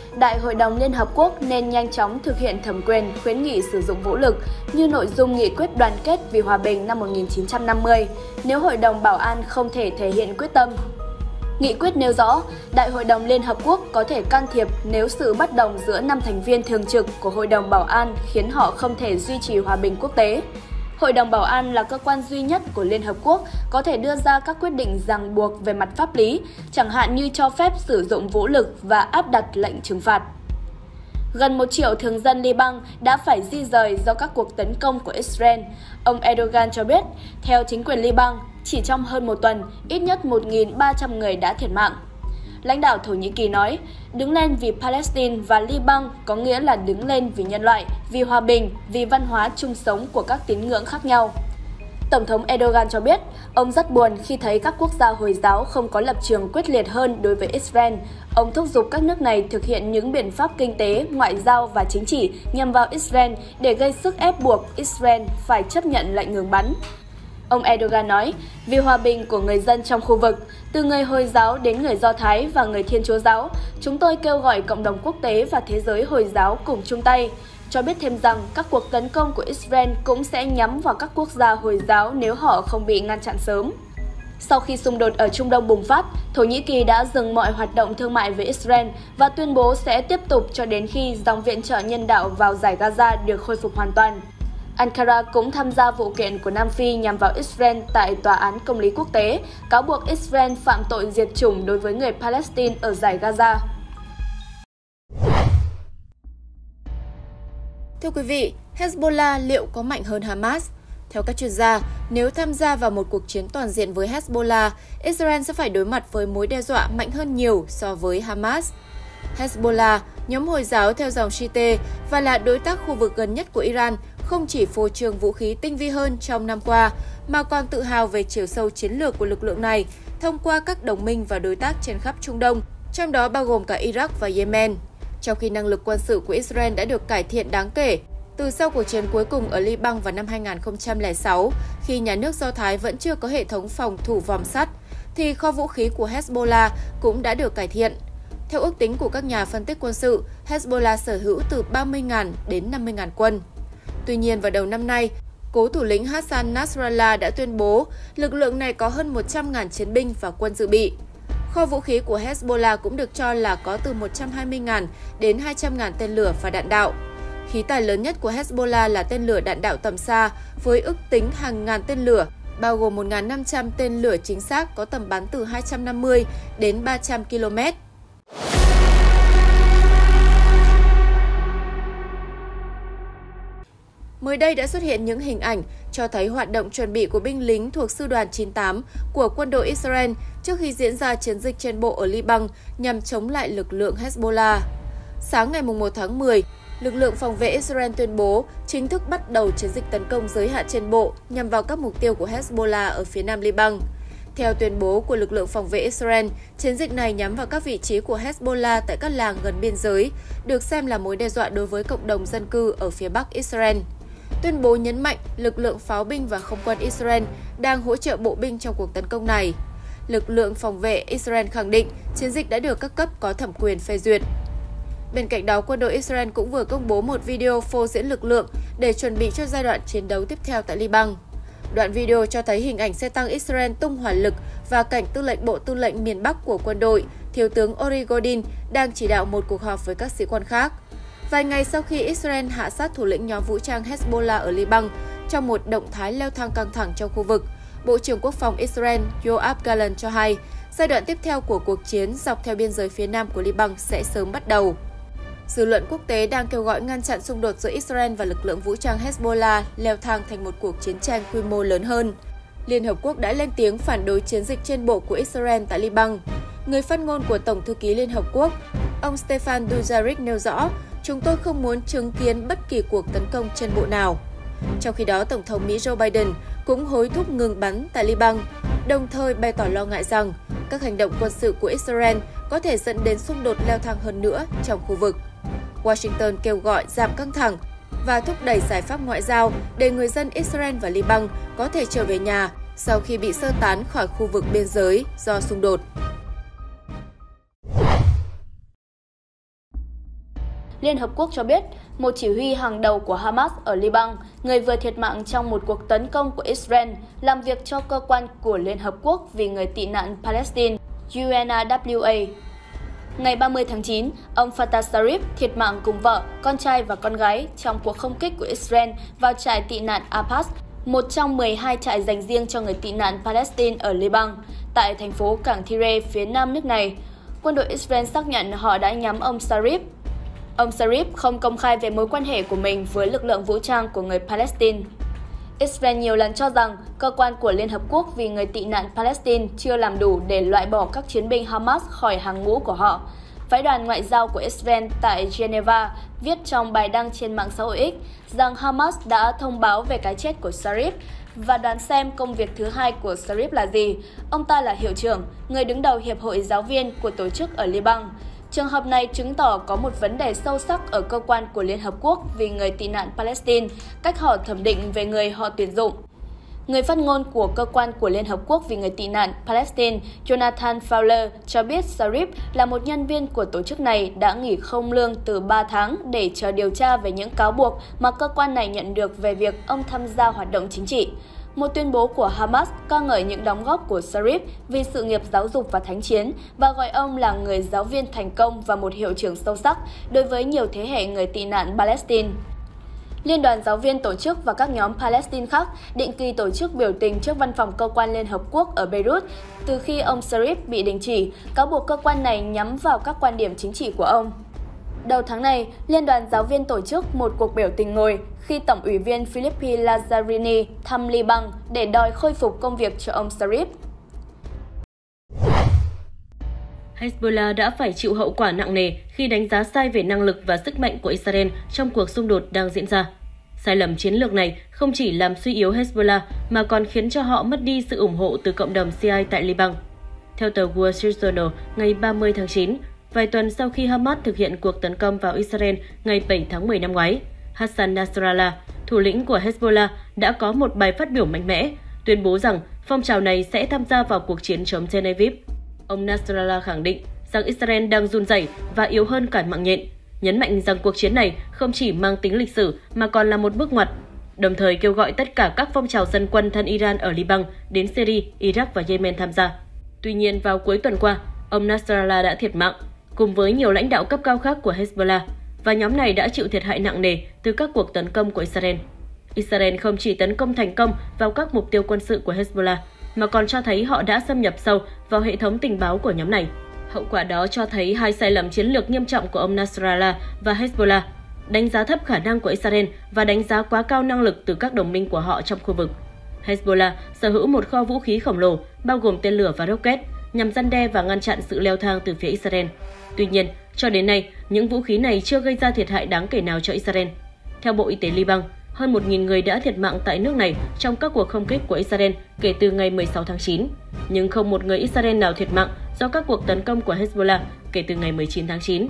Đại hội đồng Liên Hợp Quốc nên nhanh chóng thực hiện thẩm quyền khuyến nghị sử dụng vũ lực như nội dung Nghị quyết Đoàn kết vì Hòa bình năm 1950 nếu Hội đồng Bảo an không thể thể hiện quyết tâm. Nghị quyết nêu rõ, Đại hội đồng Liên Hợp Quốc có thể can thiệp nếu sự bất đồng giữa 5 thành viên thường trực của Hội đồng Bảo an khiến họ không thể duy trì hòa bình quốc tế. Hội đồng Bảo an là cơ quan duy nhất của Liên Hợp Quốc có thể đưa ra các quyết định ràng buộc về mặt pháp lý, chẳng hạn như cho phép sử dụng vũ lực và áp đặt lệnh trừng phạt. Gần 1 triệu thường dân Liban đã phải di rời do các cuộc tấn công của Israel. Ông Erdogan cho biết, theo chính quyền Liban, chỉ trong hơn 1 tuần, ít nhất 1.300 người đã thiệt mạng. Lãnh đạo Thổ Nhĩ Kỳ nói, đứng lên vì Palestine và Liban có nghĩa là đứng lên vì nhân loại, vì hòa bình, vì văn hóa chung sống của các tín ngưỡng khác nhau. Tổng thống Erdogan cho biết, ông rất buồn khi thấy các quốc gia Hồi giáo không có lập trường quyết liệt hơn đối với Israel. Ông thúc giục các nước này thực hiện những biện pháp kinh tế, ngoại giao và chính trị nhằm vào Israel để gây sức ép buộc Israel phải chấp nhận lệnh ngừng bắn. Ông Erdogan nói, vì hòa bình của người dân trong khu vực, từ người Hồi giáo đến người Do Thái và người Thiên Chúa giáo, chúng tôi kêu gọi cộng đồng quốc tế và thế giới Hồi giáo cùng chung tay. Cho biết thêm rằng các cuộc tấn công của Israel cũng sẽ nhắm vào các quốc gia Hồi giáo nếu họ không bị ngăn chặn sớm. Sau khi xung đột ở Trung Đông bùng phát, Thổ Nhĩ Kỳ đã dừng mọi hoạt động thương mại với Israel và tuyên bố sẽ tiếp tục cho đến khi dòng viện trợ nhân đạo vào Dải Gaza được khôi phục hoàn toàn. Ankara cũng tham gia vụ kiện của Nam Phi nhằm vào Israel tại Tòa án Công lý Quốc tế, cáo buộc Israel phạm tội diệt chủng đối với người Palestine ở Dải Gaza. Thưa quý vị, Hezbollah liệu có mạnh hơn Hamas? Theo các chuyên gia, nếu tham gia vào một cuộc chiến toàn diện với Hezbollah, Israel sẽ phải đối mặt với mối đe dọa mạnh hơn nhiều so với Hamas. Hezbollah, nhóm Hồi giáo theo dòng Shiite và là đối tác khu vực gần nhất của Iran, không chỉ phô trương vũ khí tinh vi hơn trong năm qua, mà còn tự hào về chiều sâu chiến lược của lực lượng này thông qua các đồng minh và đối tác trên khắp Trung Đông, trong đó bao gồm cả Iraq và Yemen. Trong khi năng lực quân sự của Israel đã được cải thiện đáng kể từ sau cuộc chiến cuối cùng ở Liban vào năm 2006, khi nhà nước Do Thái vẫn chưa có hệ thống phòng thủ vòm sắt, thì kho vũ khí của Hezbollah cũng đã được cải thiện. Theo ước tính của các nhà phân tích quân sự, Hezbollah sở hữu từ 30.000 đến 50.000 quân. Tuy nhiên, vào đầu năm nay, cố thủ lĩnh Hassan Nasrallah đã tuyên bố lực lượng này có hơn 100.000 chiến binh và quân dự bị. Kho vũ khí của Hezbollah cũng được cho là có từ 120.000 đến 200.000 tên lửa và đạn đạo. Khí tài lớn nhất của Hezbollah là tên lửa đạn đạo tầm xa, với ước tính hàng ngàn tên lửa, bao gồm 1.500 tên lửa chính xác có tầm bắn từ 250 đến 300 km. Mới đây đã xuất hiện những hình ảnh cho thấy hoạt động chuẩn bị của binh lính thuộc Sư đoàn 98 của quân đội Israel trước khi diễn ra chiến dịch trên bộ ở Liban nhằm chống lại lực lượng Hezbollah. Sáng ngày 1 tháng 10, lực lượng phòng vệ Israel tuyên bố chính thức bắt đầu chiến dịch tấn công giới hạn trên bộ nhằm vào các mục tiêu của Hezbollah ở phía nam Liban. Theo tuyên bố của lực lượng phòng vệ Israel, chiến dịch này nhắm vào các vị trí của Hezbollah tại các làng gần biên giới, được xem là mối đe dọa đối với cộng đồng dân cư ở phía bắc Israel. Tuyên bố nhấn mạnh lực lượng pháo binh và không quân Israel đang hỗ trợ bộ binh trong cuộc tấn công này. Lực lượng phòng vệ Israel khẳng định chiến dịch đã được các cấp có thẩm quyền phê duyệt. Bên cạnh đó, quân đội Israel cũng vừa công bố một video phô diễn lực lượng để chuẩn bị cho giai đoạn chiến đấu tiếp theo tại Liban. Đoạn video cho thấy hình ảnh xe tăng Israel tung hỏa lực và cảnh tư lệnh Bộ Tư lệnh miền Bắc của quân đội, Thiếu tướng Ori Godin, đang chỉ đạo một cuộc họp với các sĩ quan khác. Vài ngày sau khi Israel hạ sát thủ lĩnh nhóm vũ trang Hezbollah ở Liban trong một động thái leo thang căng thẳng trong khu vực, Bộ trưởng Quốc phòng Israel Yoav Gallant cho hay giai đoạn tiếp theo của cuộc chiến dọc theo biên giới phía nam của Liban sẽ sớm bắt đầu. Dư luận quốc tế đang kêu gọi ngăn chặn xung đột giữa Israel và lực lượng vũ trang Hezbollah leo thang thành một cuộc chiến tranh quy mô lớn hơn. Liên Hợp Quốc đã lên tiếng phản đối chiến dịch trên bộ của Israel tại Liban. Người phát ngôn của Tổng thư ký Liên Hợp Quốc, ông Stefan Dujarric nêu rõ, chúng tôi không muốn chứng kiến bất kỳ cuộc tấn công trên bộ nào. Trong khi đó, Tổng thống Mỹ Joe Biden cũng hối thúc ngừng bắn tại Liban, đồng thời bày tỏ lo ngại rằng các hành động quân sự của Israel có thể dẫn đến xung đột leo thang hơn nữa trong khu vực. Washington kêu gọi giảm căng thẳng và thúc đẩy giải pháp ngoại giao để người dân Israel và Liban có thể trở về nhà sau khi bị sơ tán khỏi khu vực biên giới do xung đột. Liên Hợp Quốc cho biết, một chỉ huy hàng đầu của Hamas ở Liban, người vừa thiệt mạng trong một cuộc tấn công của Israel, làm việc cho cơ quan của Liên Hợp Quốc vì người tị nạn Palestine, UNRWA. Ngày 30 tháng 9, ông Fattah Sharif thiệt mạng cùng vợ, con trai và con gái trong cuộc không kích của Israel vào trại tị nạn Abbas, một trong 12 trại dành riêng cho người tị nạn Palestine ở Liban, tại thành phố cảng Tyre phía nam nước này. Quân đội Israel xác nhận họ đã nhắm ông Sharif. Ông Sharif không công khai về mối quan hệ của mình với lực lượng vũ trang của người Palestine. Israel nhiều lần cho rằng cơ quan của Liên Hợp Quốc vì người tị nạn Palestine chưa làm đủ để loại bỏ các chiến binh Hamas khỏi hàng ngũ của họ. Phái đoàn ngoại giao của Israel tại Geneva viết trong bài đăng trên mạng xã hội X rằng Hamas đã thông báo về cái chết của Sharif và đoán xem công việc thứ hai của Sharif là gì. Ông ta là hiệu trưởng, người đứng đầu Hiệp hội Giáo viên của tổ chức ở Liban. Trường hợp này chứng tỏ có một vấn đề sâu sắc ở cơ quan của Liên Hợp Quốc vì người tị nạn Palestine, cách họ thẩm định về người họ tuyển dụng. Người phát ngôn của cơ quan của Liên Hợp Quốc vì người tị nạn Palestine, Jonathan Fowler, cho biết Sharif là một nhân viên của tổ chức này đã nghỉ không lương từ 3 tháng để chờ điều tra về những cáo buộc mà cơ quan này nhận được về việc ông tham gia hoạt động chính trị. Một tuyên bố của Hamas ca ngợi những đóng góp của Sharif vì sự nghiệp giáo dục và thánh chiến và gọi ông là người giáo viên thành công và một hiệu trưởng sâu sắc đối với nhiều thế hệ người tị nạn Palestine. Liên đoàn giáo viên tổ chức và các nhóm Palestine khác định kỳ tổ chức biểu tình trước văn phòng cơ quan Liên Hợp Quốc ở Beirut từ khi ông Sharif bị đình chỉ, cáo buộc cơ quan này nhắm vào các quan điểm chính trị của ông. Đầu tháng này, Liên đoàn giáo viên tổ chức một cuộc biểu tình ngồi khi Tổng ủy viên Philippi Lazzarini thăm Liban để đòi khôi phục công việc cho ông Sharif. Hezbollah đã phải chịu hậu quả nặng nề khi đánh giá sai về năng lực và sức mạnh của Israel trong cuộc xung đột đang diễn ra. Sai lầm chiến lược này không chỉ làm suy yếu Hezbollah mà còn khiến cho họ mất đi sự ủng hộ từ cộng đồng Shiite tại Liban. Theo tờ Wall Street Journal ngày 30 tháng 9, vài tuần sau khi Hamas thực hiện cuộc tấn công vào Israel ngày 7 tháng 10 năm ngoái, Hassan Nasrallah, thủ lĩnh của Hezbollah, đã có một bài phát biểu mạnh mẽ, tuyên bố rằng phong trào này sẽ tham gia vào cuộc chiến chống Tel Aviv. Ông Nasrallah khẳng định rằng Israel đang run rẩy và yếu hơn cả mạng nhện, nhấn mạnh rằng cuộc chiến này không chỉ mang tính lịch sử mà còn là một bước ngoặt, đồng thời kêu gọi tất cả các phong trào dân quân thân Iran ở Liban đến Syria, Iraq và Yemen tham gia. Tuy nhiên, vào cuối tuần qua, ông Nasrallah đã thiệt mạng, cùng với nhiều lãnh đạo cấp cao khác của Hezbollah, và nhóm này đã chịu thiệt hại nặng nề từ các cuộc tấn công của Israel. Israel không chỉ tấn công thành công vào các mục tiêu quân sự của Hezbollah, mà còn cho thấy họ đã xâm nhập sâu vào hệ thống tình báo của nhóm này. Hậu quả đó cho thấy hai sai lầm chiến lược nghiêm trọng của ông Nasrallah và Hezbollah, đánh giá thấp khả năng của Israel và đánh giá quá cao năng lực từ các đồng minh của họ trong khu vực. Hezbollah sở hữu một kho vũ khí khổng lồ, bao gồm tên lửa và rocket, nhằm răn đe và ngăn chặn sự leo thang từ phía Israel. Tuy nhiên, cho đến nay, những vũ khí này chưa gây ra thiệt hại đáng kể nào cho Israel. Theo Bộ Y tế Liban, hơn 1.000 người đã thiệt mạng tại nước này trong các cuộc không kích của Israel kể từ ngày 16 tháng 9, nhưng không một người Israel nào thiệt mạng do các cuộc tấn công của Hezbollah kể từ ngày 19 tháng 9.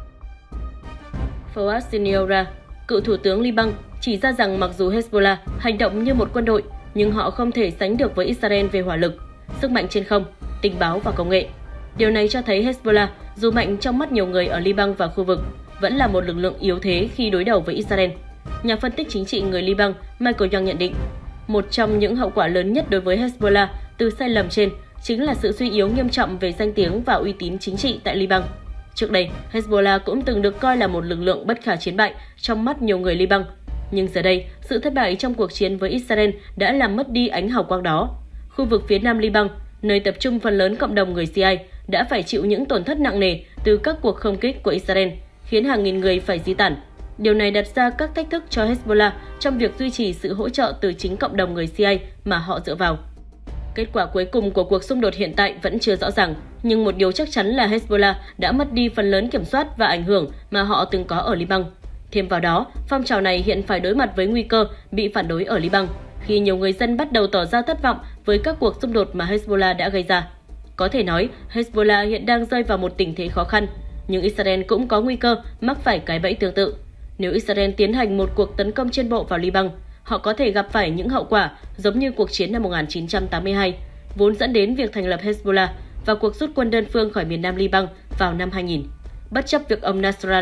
Fouad Siniora, cựu thủ tướng Liban, chỉ ra rằng mặc dù Hezbollah hành động như một quân đội, nhưng họ không thể sánh được với Israel về hỏa lực, sức mạnh trên không, tình báo và công nghệ. Điều này cho thấy Hezbollah, dù mạnh trong mắt nhiều người ở Liban và khu vực, vẫn là một lực lượng yếu thế khi đối đầu với Israel. Nhà phân tích chính trị người Liban Michael Young nhận định, một trong những hậu quả lớn nhất đối với Hezbollah từ sai lầm trên chính là sự suy yếu nghiêm trọng về danh tiếng và uy tín chính trị tại Liban. Trước đây, Hezbollah cũng từng được coi là một lực lượng bất khả chiến bại trong mắt nhiều người Liban. Nhưng giờ đây, sự thất bại trong cuộc chiến với Israel đã làm mất đi ánh hào quang đó. Khu vực phía nam Liban, nơi tập trung phần lớn cộng đồng người Shiite, đã phải chịu những tổn thất nặng nề từ các cuộc không kích của Israel, khiến hàng nghìn người phải di tản. Điều này đặt ra các thách thức cho Hezbollah trong việc duy trì sự hỗ trợ từ chính cộng đồng người Shiite mà họ dựa vào. Kết quả cuối cùng của cuộc xung đột hiện tại vẫn chưa rõ ràng, nhưng một điều chắc chắn là Hezbollah đã mất đi phần lớn kiểm soát và ảnh hưởng mà họ từng có ở Liban. Thêm vào đó, phong trào này hiện phải đối mặt với nguy cơ bị phản đối ở Liban, khi nhiều người dân bắt đầu tỏ ra thất vọng với các cuộc xung đột mà Hezbollah đã gây ra. Có thể nói, Hezbollah hiện đang rơi vào một tình thế khó khăn, nhưng Israel cũng có nguy cơ mắc phải cái bẫy tương tự. Nếu Israel tiến hành một cuộc tấn công trên bộ vào Liban, họ có thể gặp phải những hậu quả giống như cuộc chiến năm 1982, vốn dẫn đến việc thành lập Hezbollah và cuộc rút quân đơn phương khỏi miền nam Liban vào năm 2000. Bất chấp việc ông Nasrallah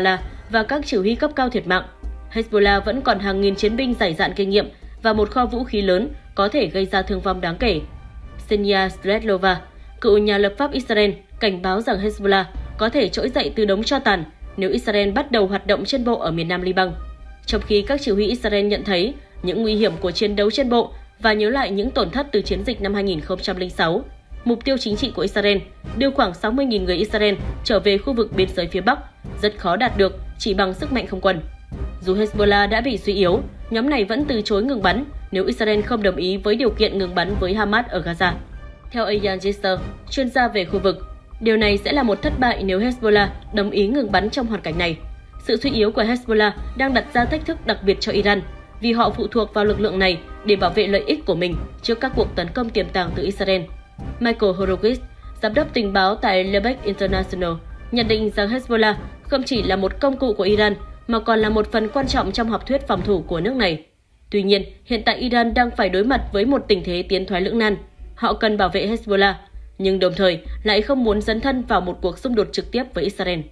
và các chỉ huy cấp cao thiệt mạng. Hezbollah vẫn còn hàng nghìn chiến binh dày dạn kinh nghiệm và một kho vũ khí lớn có thể gây ra thương vong đáng kể. Ksenia Svetlova, cựu nhà lập pháp Israel, cảnh báo rằng Hezbollah có thể trỗi dậy từ đống tro tàn nếu Israel bắt đầu hoạt động trên bộ ở miền nam Liban. Trong khi các chỉ huy Israel nhận thấy những nguy hiểm của chiến đấu trên bộ và nhớ lại những tổn thất từ chiến dịch năm 2006, mục tiêu chính trị của Israel đưa khoảng 60.000 người Israel trở về khu vực biên giới phía Bắc rất khó đạt được chỉ bằng sức mạnh không quân. Dù Hezbollah đã bị suy yếu, nhóm này vẫn từ chối ngừng bắn nếu Israel không đồng ý với điều kiện ngừng bắn với Hamas ở Gaza. Theo Eyal Gisser, chuyên gia về khu vực, điều này sẽ là một thất bại nếu Hezbollah đồng ý ngừng bắn trong hoàn cảnh này. Sự suy yếu của Hezbollah đang đặt ra thách thức đặc biệt cho Iran vì họ phụ thuộc vào lực lượng này để bảo vệ lợi ích của mình trước các cuộc tấn công tiềm tàng từ Israel. Michael Horowitz, giám đốc tình báo tại Lebeck International, nhận định rằng Hezbollah không chỉ là một công cụ của Iran mà còn là một phần quan trọng trong học thuyết phòng thủ của nước này. Tuy nhiên, hiện tại Iran đang phải đối mặt với một tình thế tiến thoái lưỡng nan. Họ cần bảo vệ Hezbollah, nhưng đồng thời lại không muốn dấn thân vào một cuộc xung đột trực tiếp với Israel.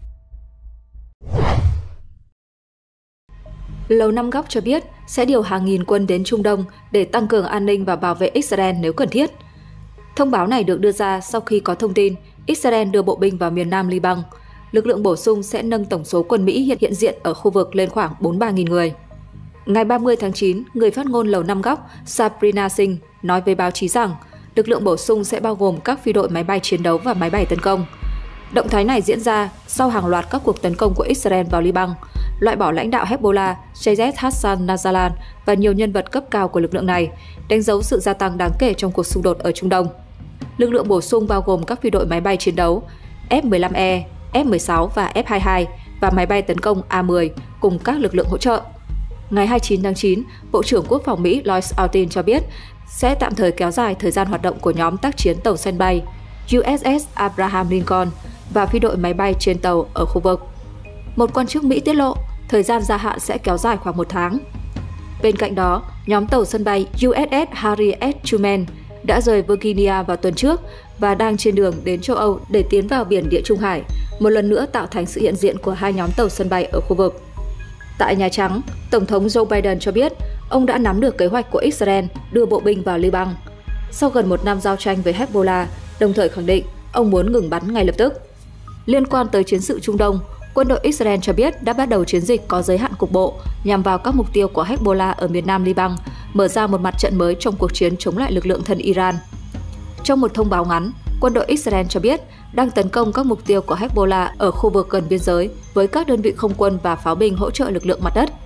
Lầu Năm Góc cho biết sẽ điều hàng nghìn quân đến Trung Đông để tăng cường an ninh và bảo vệ Israel nếu cần thiết. Thông báo này được đưa ra sau khi có thông tin Israel đưa bộ binh vào miền nam Liban. Lực lượng bổ sung sẽ nâng tổng số quân Mỹ hiện diện ở khu vực lên khoảng 43.000 người. Ngày 30 tháng 9, người phát ngôn Lầu Năm Góc Sabrina Singh nói với báo chí rằng lực lượng bổ sung sẽ bao gồm các phi đội máy bay chiến đấu và máy bay tấn công. Động thái này diễn ra sau hàng loạt các cuộc tấn công của Israel vào Liban, loại bỏ lãnh đạo Hezbollah Seyed Hassan Nasrallah và nhiều nhân vật cấp cao của lực lượng này, đánh dấu sự gia tăng đáng kể trong cuộc xung đột ở Trung Đông. Lực lượng bổ sung bao gồm các phi đội máy bay chiến đấu F-15E, F-16 và F-22 và máy bay tấn công A-10 cùng các lực lượng hỗ trợ. Ngày 29 tháng 9, Bộ trưởng Quốc phòng Mỹ Lloyd Austin cho biết sẽ tạm thời kéo dài thời gian hoạt động của nhóm tác chiến tàu sân bay USS Abraham Lincoln và phi đội máy bay trên tàu ở khu vực. Một quan chức Mỹ tiết lộ thời gian gia hạn sẽ kéo dài khoảng 1 tháng. Bên cạnh đó, nhóm tàu sân bay USS Harry S. Truman đã rời Virginia vào tuần trước và đang trên đường đến châu Âu để tiến vào biển Địa Trung Hải, một lần nữa tạo thành sự hiện diện của hai nhóm tàu sân bay ở khu vực. Tại Nhà Trắng, Tổng thống Joe Biden cho biết ông đã nắm được kế hoạch của Israel đưa bộ binh vào Liban. Sau gần 1 năm giao tranh với Hezbollah, đồng thời khẳng định ông muốn ngừng bắn ngay lập tức. Liên quan tới chiến sự Trung Đông, quân đội Israel cho biết đã bắt đầu chiến dịch có giới hạn cục bộ nhằm vào các mục tiêu của Hezbollah ở miền nam Liban, mở ra một mặt trận mới trong cuộc chiến chống lại lực lượng thân Iran. Trong một thông báo ngắn, quân đội Israel cho biết đang tấn công các mục tiêu của Hezbollah ở khu vực gần biên giới với các đơn vị không quân và pháo binh hỗ trợ lực lượng mặt đất.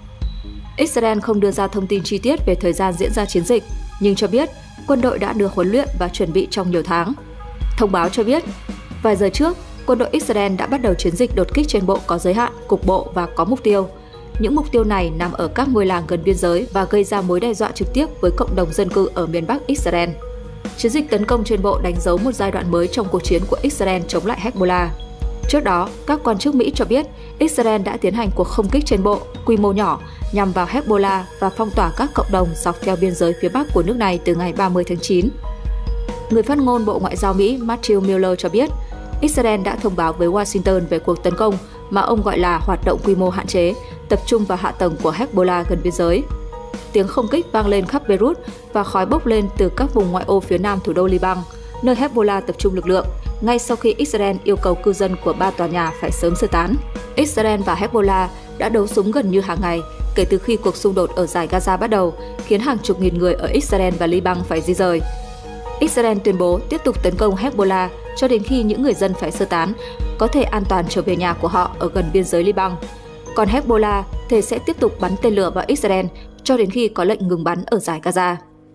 Israel không đưa ra thông tin chi tiết về thời gian diễn ra chiến dịch, nhưng cho biết quân đội đã được huấn luyện và chuẩn bị trong nhiều tháng. Thông báo cho biết, vài giờ trước, quân đội Israel đã bắt đầu chiến dịch đột kích trên bộ có giới hạn, cục bộ và có mục tiêu. Những mục tiêu này nằm ở các ngôi làng gần biên giới và gây ra mối đe dọa trực tiếp với cộng đồng dân cư ở miền Bắc Israel. Chiến dịch tấn công trên bộ đánh dấu một giai đoạn mới trong cuộc chiến của Israel chống lại Hezbollah. Trước đó, các quan chức Mỹ cho biết Israel đã tiến hành cuộc không kích trên bộ quy mô nhỏ nhằm vào Hezbollah và phong tỏa các cộng đồng dọc theo biên giới phía Bắc của nước này từ ngày 30 tháng 9. Người phát ngôn Bộ Ngoại giao Mỹ Matthew Miller cho biết Israel đã thông báo với Washington về cuộc tấn công mà ông gọi là hoạt động quy mô hạn chế, tập trung vào hạ tầng của Hezbollah gần biên giới. Tiếng không kích vang lên khắp Beirut và khói bốc lên từ các vùng ngoại ô phía nam thủ đô Liban, nơi Hezbollah tập trung lực lượng, ngay sau khi Israel yêu cầu cư dân của 3 tòa nhà phải sớm sơ tán. Israel và Hezbollah đã đấu súng gần như hàng ngày kể từ khi cuộc xung đột ở dải Gaza bắt đầu, khiến hàng chục nghìn người ở Israel và Liban phải di rời. Israel tuyên bố tiếp tục tấn công Hezbollah cho đến khi những người dân phải sơ tán có thể an toàn trở về nhà của họ ở gần biên giới Liban. Còn Hezbollah thì sẽ tiếp tục bắn tên lửa vào Israel cho đến khi có lệnh ngừng bắn ở dải Gaza.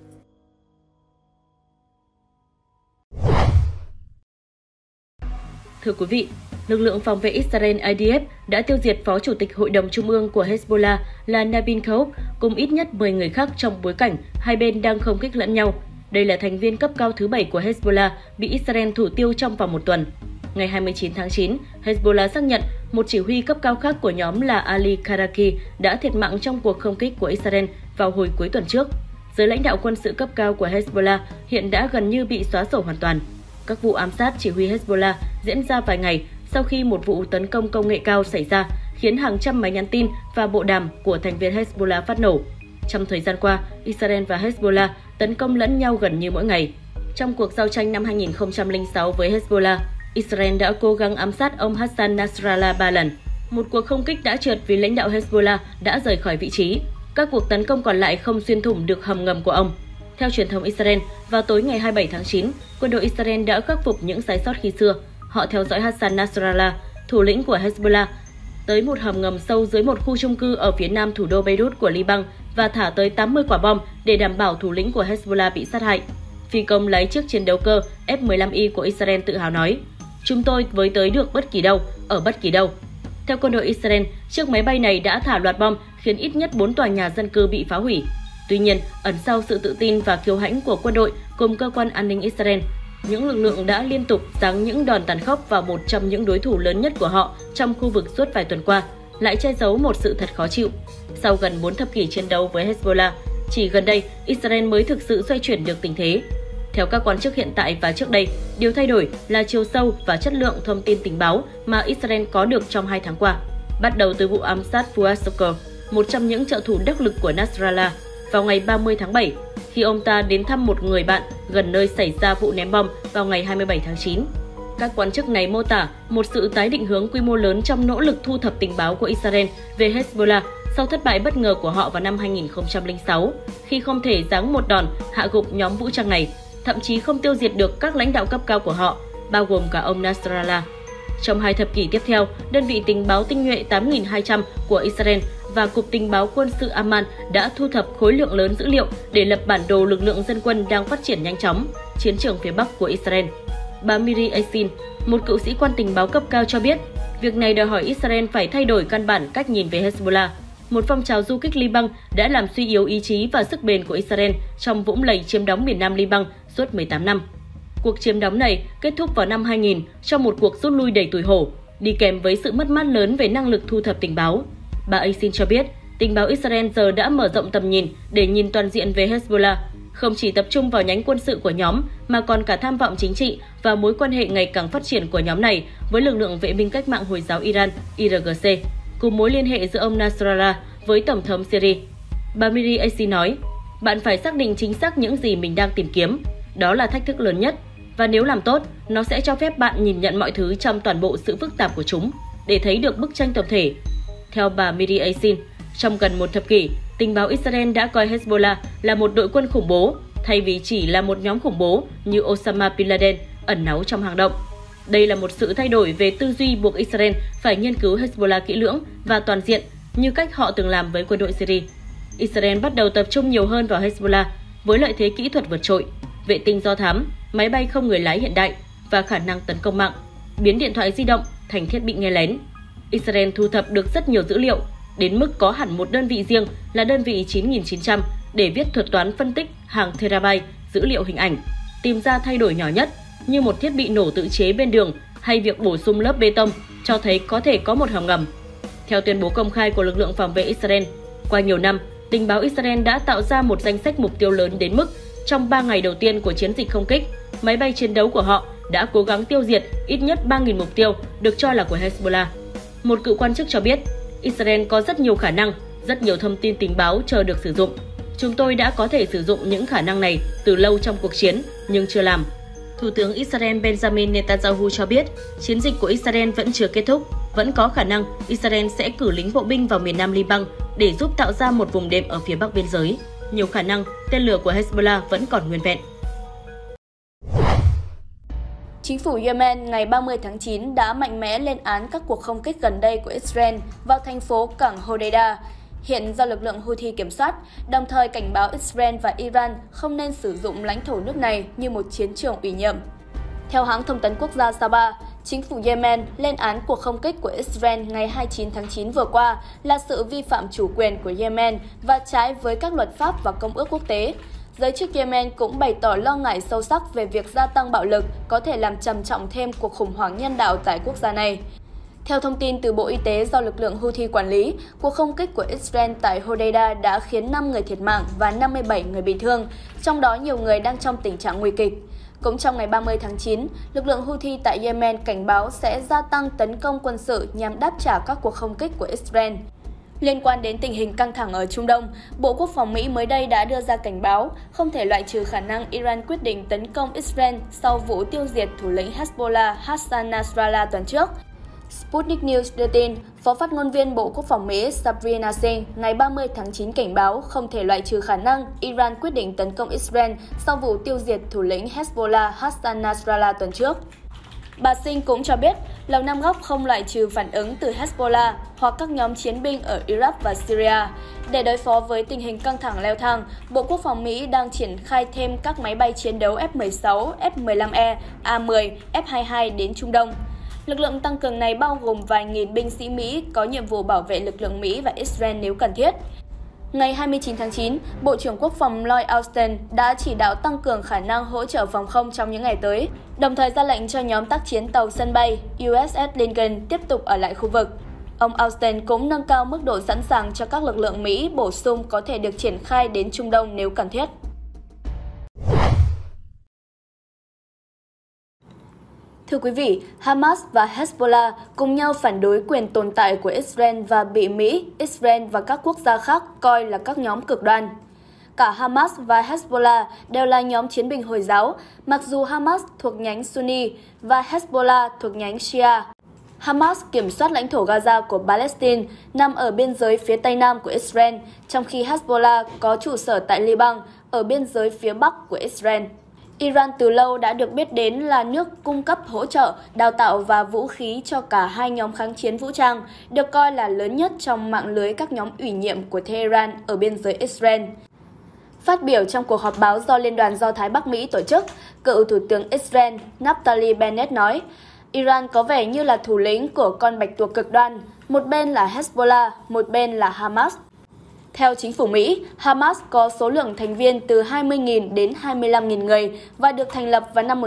Thưa quý vị, lực lượng phòng vệ Israel IDF đã tiêu diệt Phó Chủ tịch Hội đồng Trung ương của Hezbollah là Nabil Kaouk cùng ít nhất 10 người khác trong bối cảnh hai bên đang không kích lẫn nhau. Đây là thành viên cấp cao thứ 7 của Hezbollah bị Israel thủ tiêu trong vòng 1 tuần. Ngày 29 tháng 9, Hezbollah xác nhận một chỉ huy cấp cao khác của nhóm là Ali Karaki đã thiệt mạng trong cuộc không kích của Israel vào hồi cuối tuần trước. Giới lãnh đạo quân sự cấp cao của Hezbollah hiện đã gần như bị xóa sổ hoàn toàn. Các vụ ám sát chỉ huy Hezbollah diễn ra vài ngày sau khi một vụ tấn công công nghệ cao xảy ra khiến hàng trăm máy nhắn tin và bộ đàm của thành viên Hezbollah phát nổ. Trong thời gian qua, Israel và Hezbollah tấn công lẫn nhau gần như mỗi ngày. Trong cuộc giao tranh năm 2006 với Hezbollah, Israel đã cố gắng ám sát ông Hassan Nasrallah 3 lần. Một cuộc không kích đã trượt vì lãnh đạo Hezbollah đã rời khỏi vị trí. Các cuộc tấn công còn lại không xuyên thủng được hầm ngầm của ông. Theo truyền thông Israel, vào tối ngày 27 tháng 9, quân đội Israel đã khắc phục những sai sót khi xưa. Họ theo dõi Hassan Nasrallah, thủ lĩnh của Hezbollah, tới một hầm ngầm sâu dưới một khu chung cư ở phía nam thủ đô Beirut của Liban và thả tới 80 quả bom để đảm bảo thủ lĩnh của Hezbollah bị sát hại. Phi công lái chiếc chiến đấu cơ F-15I của Israel tự hào nói, "Chúng tôi với tới được bất kỳ đâu, ở bất kỳ đâu." Theo quân đội Israel, chiếc máy bay này đã thả loạt bom khiến ít nhất 4 tòa nhà dân cư bị phá hủy. Tuy nhiên, ẩn sau sự tự tin và kiêu hãnh của quân đội cùng cơ quan an ninh Israel, những lực lượng đã liên tục giáng những đòn tàn khốc vào một trong những đối thủ lớn nhất của họ trong khu vực suốt vài tuần qua, lại che giấu một sự thật khó chịu. Sau gần 4 thập kỷ chiến đấu với Hezbollah, chỉ gần đây Israel mới thực sự xoay chuyển được tình thế. Theo các quan chức hiện tại và trước đây, điều thay đổi là chiều sâu và chất lượng thông tin tình báo mà Israel có được trong 2 tháng qua. Bắt đầu từ vụ ám sát Fuad Shukr, một trong những trợ thủ đắc lực của Nasrallah, vào ngày 30 tháng 7, khi ông ta đến thăm một người bạn gần nơi xảy ra vụ ném bom vào ngày 27 tháng 9. Các quan chức này mô tả một sự tái định hướng quy mô lớn trong nỗ lực thu thập tình báo của Israel về Hezbollah sau thất bại bất ngờ của họ vào năm 2006, khi không thể giáng một đòn hạ gục nhóm vũ trang này, thậm chí không tiêu diệt được các lãnh đạo cấp cao của họ, bao gồm cả ông Nasrallah. Trong 2 thập kỷ tiếp theo, đơn vị tình báo tinh nhuệ 8200 của Israel và Cục Tình báo Quân sự Amman đã thu thập khối lượng lớn dữ liệu để lập bản đồ lực lượng dân quân đang phát triển nhanh chóng, chiến trường phía Bắc của Israel. Bà Miri Eisin, một cựu sĩ quan tình báo cấp cao cho biết, việc này đòi hỏi Israel phải thay đổi căn bản cách nhìn về Hezbollah. Một phong trào du kích Liban đã làm suy yếu ý chí và sức bền của Israel trong vũng lầy chiếm đóng miền Nam Liban suốt 18 năm. Cuộc chiếm đóng này kết thúc vào năm 2000 trong một cuộc rút lui đầy tủi hổ, đi kèm với sự mất mát lớn về năng lực thu thập tình báo. Bà Eisin cho biết, tình báo Israel giờ đã mở rộng tầm nhìn để nhìn toàn diện về Hezbollah, không chỉ tập trung vào nhánh quân sự của nhóm mà còn cả tham vọng chính trị và mối quan hệ ngày càng phát triển của nhóm này với lực lượng vệ binh cách mạng Hồi giáo Iran, IRGC, cùng mối liên hệ giữa ông Nasrallah với Tổng thống Syria. Bà Miri Eisin nói, bạn phải xác định chính xác những gì mình đang tìm kiếm. Đó là thách thức lớn nhất. Và nếu làm tốt, nó sẽ cho phép bạn nhìn nhận mọi thứ trong toàn bộ sự phức tạp của chúng, để thấy được bức tranh tổng thể. Theo bà Miri Eisin, trong gần một thập kỷ, tình báo Israel đã coi Hezbollah là một đội quân khủng bố, thay vì chỉ là một nhóm khủng bố như Osama Bin Laden ẩn náu trong hang động. Đây là một sự thay đổi về tư duy buộc Israel phải nghiên cứu Hezbollah kỹ lưỡng và toàn diện như cách họ từng làm với quân đội Syria. Israel bắt đầu tập trung nhiều hơn vào Hezbollah với lợi thế kỹ thuật vượt trội, vệ tinh do thám, máy bay không người lái hiện đại và khả năng tấn công mạng, biến điện thoại di động thành thiết bị nghe lén. Israel thu thập được rất nhiều dữ liệu, đến mức có hẳn một đơn vị riêng là đơn vị 9900 để viết thuật toán phân tích hàng terabyte dữ liệu hình ảnh, tìm ra thay đổi nhỏ nhất như một thiết bị nổ tự chế bên đường hay việc bổ sung lớp bê tông cho thấy có thể có một hầm ngầm. Theo tuyên bố công khai của lực lượng phòng vệ Israel, qua nhiều năm, tình báo Israel đã tạo ra một danh sách mục tiêu lớn đến mức trong 3 ngày đầu tiên của chiến dịch không kích, máy bay chiến đấu của họ đã cố gắng tiêu diệt ít nhất 3.000 mục tiêu được cho là của Hezbollah. Một cựu quan chức cho biết, Israel có rất nhiều khả năng, rất nhiều thông tin tình báo chờ được sử dụng. Chúng tôi đã có thể sử dụng những khả năng này từ lâu trong cuộc chiến, nhưng chưa làm. Thủ tướng Israel Benjamin Netanyahu cho biết, chiến dịch của Israel vẫn chưa kết thúc. Vẫn có khả năng Israel sẽ cử lính bộ binh vào miền nam Liban để giúp tạo ra một vùng đệm ở phía bắc biên giới. Nhiều khả năng tên lửa của Hezbollah vẫn còn nguyên vẹn. Chính phủ Yemen ngày 30 tháng 9 đã mạnh mẽ lên án các cuộc không kích gần đây của Israel vào thành phố cảng Hodeida, hiện do lực lượng Houthi kiểm soát, đồng thời cảnh báo Israel và Iran không nên sử dụng lãnh thổ nước này như một chiến trường ủy nhiệm. Theo hãng thông tấn quốc gia Saba, chính phủ Yemen lên án cuộc không kích của Israel ngày 29 tháng 9 vừa qua là sự vi phạm chủ quyền của Yemen và trái với các luật pháp và công ước quốc tế. Giới chức Yemen cũng bày tỏ lo ngại sâu sắc về việc gia tăng bạo lực có thể làm trầm trọng thêm cuộc khủng hoảng nhân đạo tại quốc gia này. Theo thông tin từ Bộ Y tế do lực lượng Houthi quản lý, cuộc không kích của Israel tại Hodeida đã khiến 5 người thiệt mạng và 57 người bị thương, trong đó nhiều người đang trong tình trạng nguy kịch. Cũng trong ngày 30 tháng 9, lực lượng Houthi tại Yemen cảnh báo sẽ gia tăng tấn công quân sự nhằm đáp trả các cuộc không kích của Israel. Liên quan đến tình hình căng thẳng ở Trung Đông, Bộ Quốc phòng Mỹ mới đây đã đưa ra cảnh báo không thể loại trừ khả năng Iran quyết định tấn công Israel sau vụ tiêu diệt thủ lĩnh Hezbollah Hassan Nasrallah tuần trước. Sputnik News đưa tin, Phó phát ngôn viên Bộ Quốc phòng Mỹ Sabrina Singh ngày 30 tháng 9 cảnh báo không thể loại trừ khả năng Iran quyết định tấn công Israel sau vụ tiêu diệt thủ lĩnh Hezbollah Hassan Nasrallah tuần trước. Bà Singh cũng cho biết, Lầu Năm Góc không loại trừ phản ứng từ Hezbollah hoặc các nhóm chiến binh ở Iraq và Syria. Để đối phó với tình hình căng thẳng leo thang, Bộ Quốc phòng Mỹ đang triển khai thêm các máy bay chiến đấu F-16, F-15E, A-10, F-22 đến Trung Đông. Lực lượng tăng cường này bao gồm vài nghìn binh sĩ Mỹ có nhiệm vụ bảo vệ lực lượng Mỹ và Israel nếu cần thiết. Ngày 29 tháng 9, Bộ trưởng Quốc phòng Lloyd Austin đã chỉ đạo tăng cường khả năng hỗ trợ phòng không trong những ngày tới, đồng thời ra lệnh cho nhóm tác chiến tàu sân bay USS Lincoln tiếp tục ở lại khu vực. Ông Austin cũng nâng cao mức độ sẵn sàng cho các lực lượng Mỹ bổ sung có thể được triển khai đến Trung Đông nếu cần thiết. Thưa quý vị, Hamas và Hezbollah cùng nhau phản đối quyền tồn tại của Israel và bị Mỹ, Israel và các quốc gia khác coi là các nhóm cực đoan. Cả Hamas và Hezbollah đều là nhóm chiến binh Hồi giáo, mặc dù Hamas thuộc nhánh Sunni và Hezbollah thuộc nhánh Shia. Hamas kiểm soát lãnh thổ Gaza của Palestine, nằm ở biên giới phía tây nam của Israel, trong khi Hezbollah có trụ sở tại Liban, ở biên giới phía bắc của Israel. Iran từ lâu đã được biết đến là nước cung cấp hỗ trợ, đào tạo và vũ khí cho cả hai nhóm kháng chiến vũ trang, được coi là lớn nhất trong mạng lưới các nhóm ủy nhiệm của Tehran ở biên giới Israel. Phát biểu trong cuộc họp báo do Liên đoàn Do Thái Bắc Mỹ tổ chức, cựu Thủ tướng Israel Naftali Bennett nói, Iran có vẻ như là thủ lĩnh của con bạch tuộc cực đoan, một bên là Hezbollah, một bên là Hamas. Theo chính phủ Mỹ, Hamas có số lượng thành viên từ 20.000 đến 25.000 người và được thành lập vào năm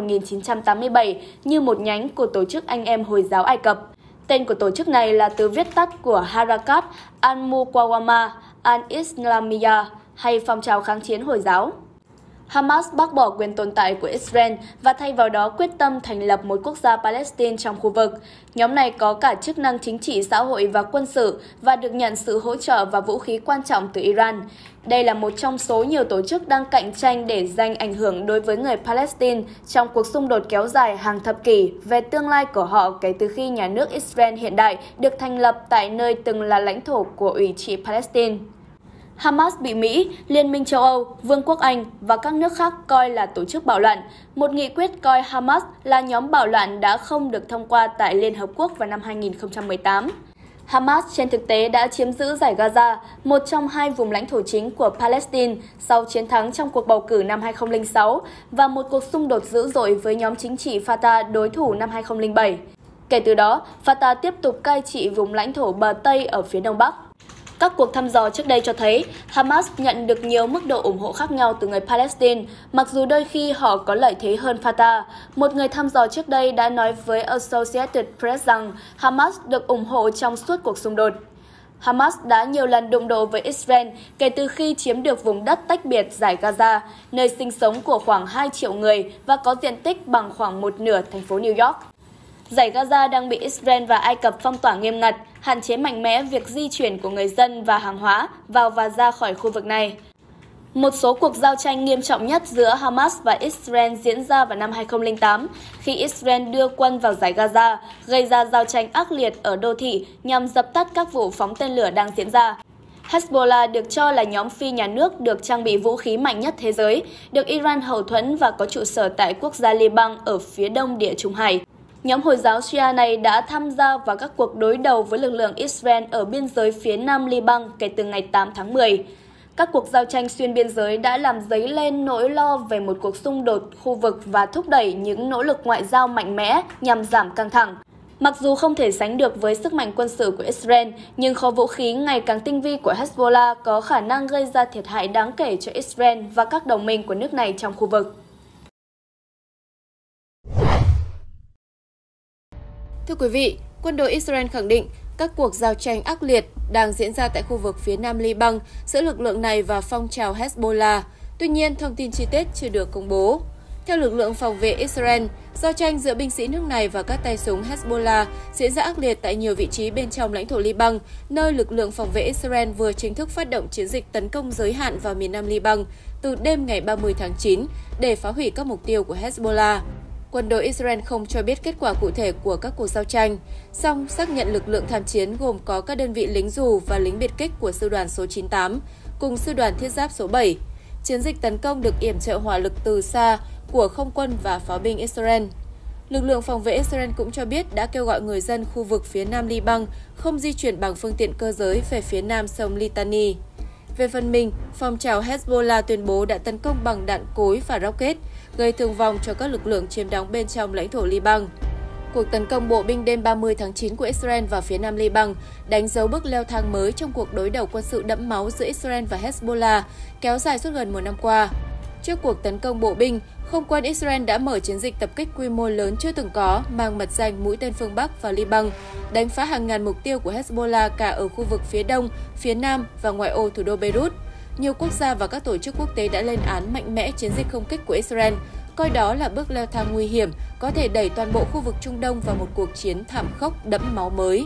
1987 như một nhánh của Tổ chức Anh em Hồi giáo Ai Cập. Tên của tổ chức này là từ viết tắt của Harakat al-Muqawama al-Islamiyya hay phong trào kháng chiến Hồi giáo. Hamas bác bỏ quyền tồn tại của Israel và thay vào đó quyết tâm thành lập một quốc gia Palestine trong khu vực. Nhóm này có cả chức năng chính trị, xã hội và quân sự và được nhận sự hỗ trợ và vũ khí quan trọng từ Iran. Đây là một trong số nhiều tổ chức đang cạnh tranh để giành ảnh hưởng đối với người Palestine trong cuộc xung đột kéo dài hàng thập kỷ về tương lai của họ kể từ khi nhà nước Israel hiện đại được thành lập tại nơi từng là lãnh thổ của Ủy trị Palestine. Hamas bị Mỹ, Liên minh châu Âu, Vương quốc Anh và các nước khác coi là tổ chức bạo loạn. Một nghị quyết coi Hamas là nhóm bạo loạn đã không được thông qua tại Liên Hợp Quốc vào năm 2018. Hamas trên thực tế đã chiếm giữ Dải Gaza, một trong hai vùng lãnh thổ chính của Palestine sau chiến thắng trong cuộc bầu cử năm 2006 và một cuộc xung đột dữ dội với nhóm chính trị Fatah đối thủ năm 2007. Kể từ đó, Fatah tiếp tục cai trị vùng lãnh thổ bờ Tây ở phía đông bắc. Các cuộc thăm dò trước đây cho thấy Hamas nhận được nhiều mức độ ủng hộ khác nhau từ người Palestine, mặc dù đôi khi họ có lợi thế hơn Fatah. Một người thăm dò trước đây đã nói với Associated Press rằng Hamas được ủng hộ trong suốt cuộc xung đột. Hamas đã nhiều lần đụng độ với Israel kể từ khi chiếm được vùng đất tách biệt Dải Gaza, nơi sinh sống của khoảng 2 triệu người và có diện tích bằng khoảng một nửa thành phố New York. Dải Gaza đang bị Israel và Ai Cập phong tỏa nghiêm ngặt, hạn chế mạnh mẽ việc di chuyển của người dân và hàng hóa vào và ra khỏi khu vực này. Một số cuộc giao tranh nghiêm trọng nhất giữa Hamas và Israel diễn ra vào năm 2008, khi Israel đưa quân vào Dải Gaza, gây ra giao tranh ác liệt ở đô thị nhằm dập tắt các vụ phóng tên lửa đang diễn ra. Hezbollah được cho là nhóm phi nhà nước được trang bị vũ khí mạnh nhất thế giới, được Iran hậu thuẫn và có trụ sở tại quốc gia Liban ở phía đông Địa Trung Hải. Nhóm Hồi giáo Shia này đã tham gia vào các cuộc đối đầu với lực lượng Israel ở biên giới phía nam Liban kể từ ngày 8 tháng 10. Các cuộc giao tranh xuyên biên giới đã làm dấy lên nỗi lo về một cuộc xung đột khu vực và thúc đẩy những nỗ lực ngoại giao mạnh mẽ nhằm giảm căng thẳng. Mặc dù không thể sánh được với sức mạnh quân sự của Israel, nhưng kho vũ khí ngày càng tinh vi của Hezbollah có khả năng gây ra thiệt hại đáng kể cho Israel và các đồng minh của nước này trong khu vực. Thưa quý vị, quân đội Israel khẳng định các cuộc giao tranh ác liệt đang diễn ra tại khu vực phía nam Liban giữa lực lượng này và phong trào Hezbollah. Tuy nhiên, thông tin chi tiết chưa được công bố. Theo lực lượng phòng vệ Israel, giao tranh giữa binh sĩ nước này và các tay súng Hezbollah diễn ra ác liệt tại nhiều vị trí bên trong lãnh thổ Liban, nơi lực lượng phòng vệ Israel vừa chính thức phát động chiến dịch tấn công giới hạn vào miền nam Liban từ đêm ngày 30 tháng 9 để phá hủy các mục tiêu của Hezbollah. Quân đội Israel không cho biết kết quả cụ thể của các cuộc giao tranh, song xác nhận lực lượng tham chiến gồm có các đơn vị lính dù và lính biệt kích của sư đoàn số 98 cùng sư đoàn thiết giáp số 7. Chiến dịch tấn công được yểm trợ hỏa lực từ xa của không quân và pháo binh Israel. Lực lượng phòng vệ Israel cũng cho biết đã kêu gọi người dân khu vực phía nam Liban không di chuyển bằng phương tiện cơ giới về phía nam sông Litani. Về phần mình, phong trào Hezbollah tuyên bố đã tấn công bằng đạn cối và rocket, gây thương vong cho các lực lượng chiếm đóng bên trong lãnh thổ Liban. Cuộc tấn công bộ binh đêm 30 tháng 9 của Israel vào phía nam Liban đánh dấu bước leo thang mới trong cuộc đối đầu quân sự đẫm máu giữa Israel và Hezbollah, kéo dài suốt gần một năm qua. Trước cuộc tấn công bộ binh, không quân Israel đã mở chiến dịch tập kích quy mô lớn chưa từng có, mang mật danh mũi tên phương Bắc vào Liban, đánh phá hàng ngàn mục tiêu của Hezbollah cả ở khu vực phía đông, phía nam và ngoại ô thủ đô Beirut. Nhiều quốc gia và các tổ chức quốc tế đã lên án mạnh mẽ chiến dịch không kích của Israel, coi đó là bước leo thang nguy hiểm, có thể đẩy toàn bộ khu vực Trung Đông vào một cuộc chiến thảm khốc đẫm máu mới.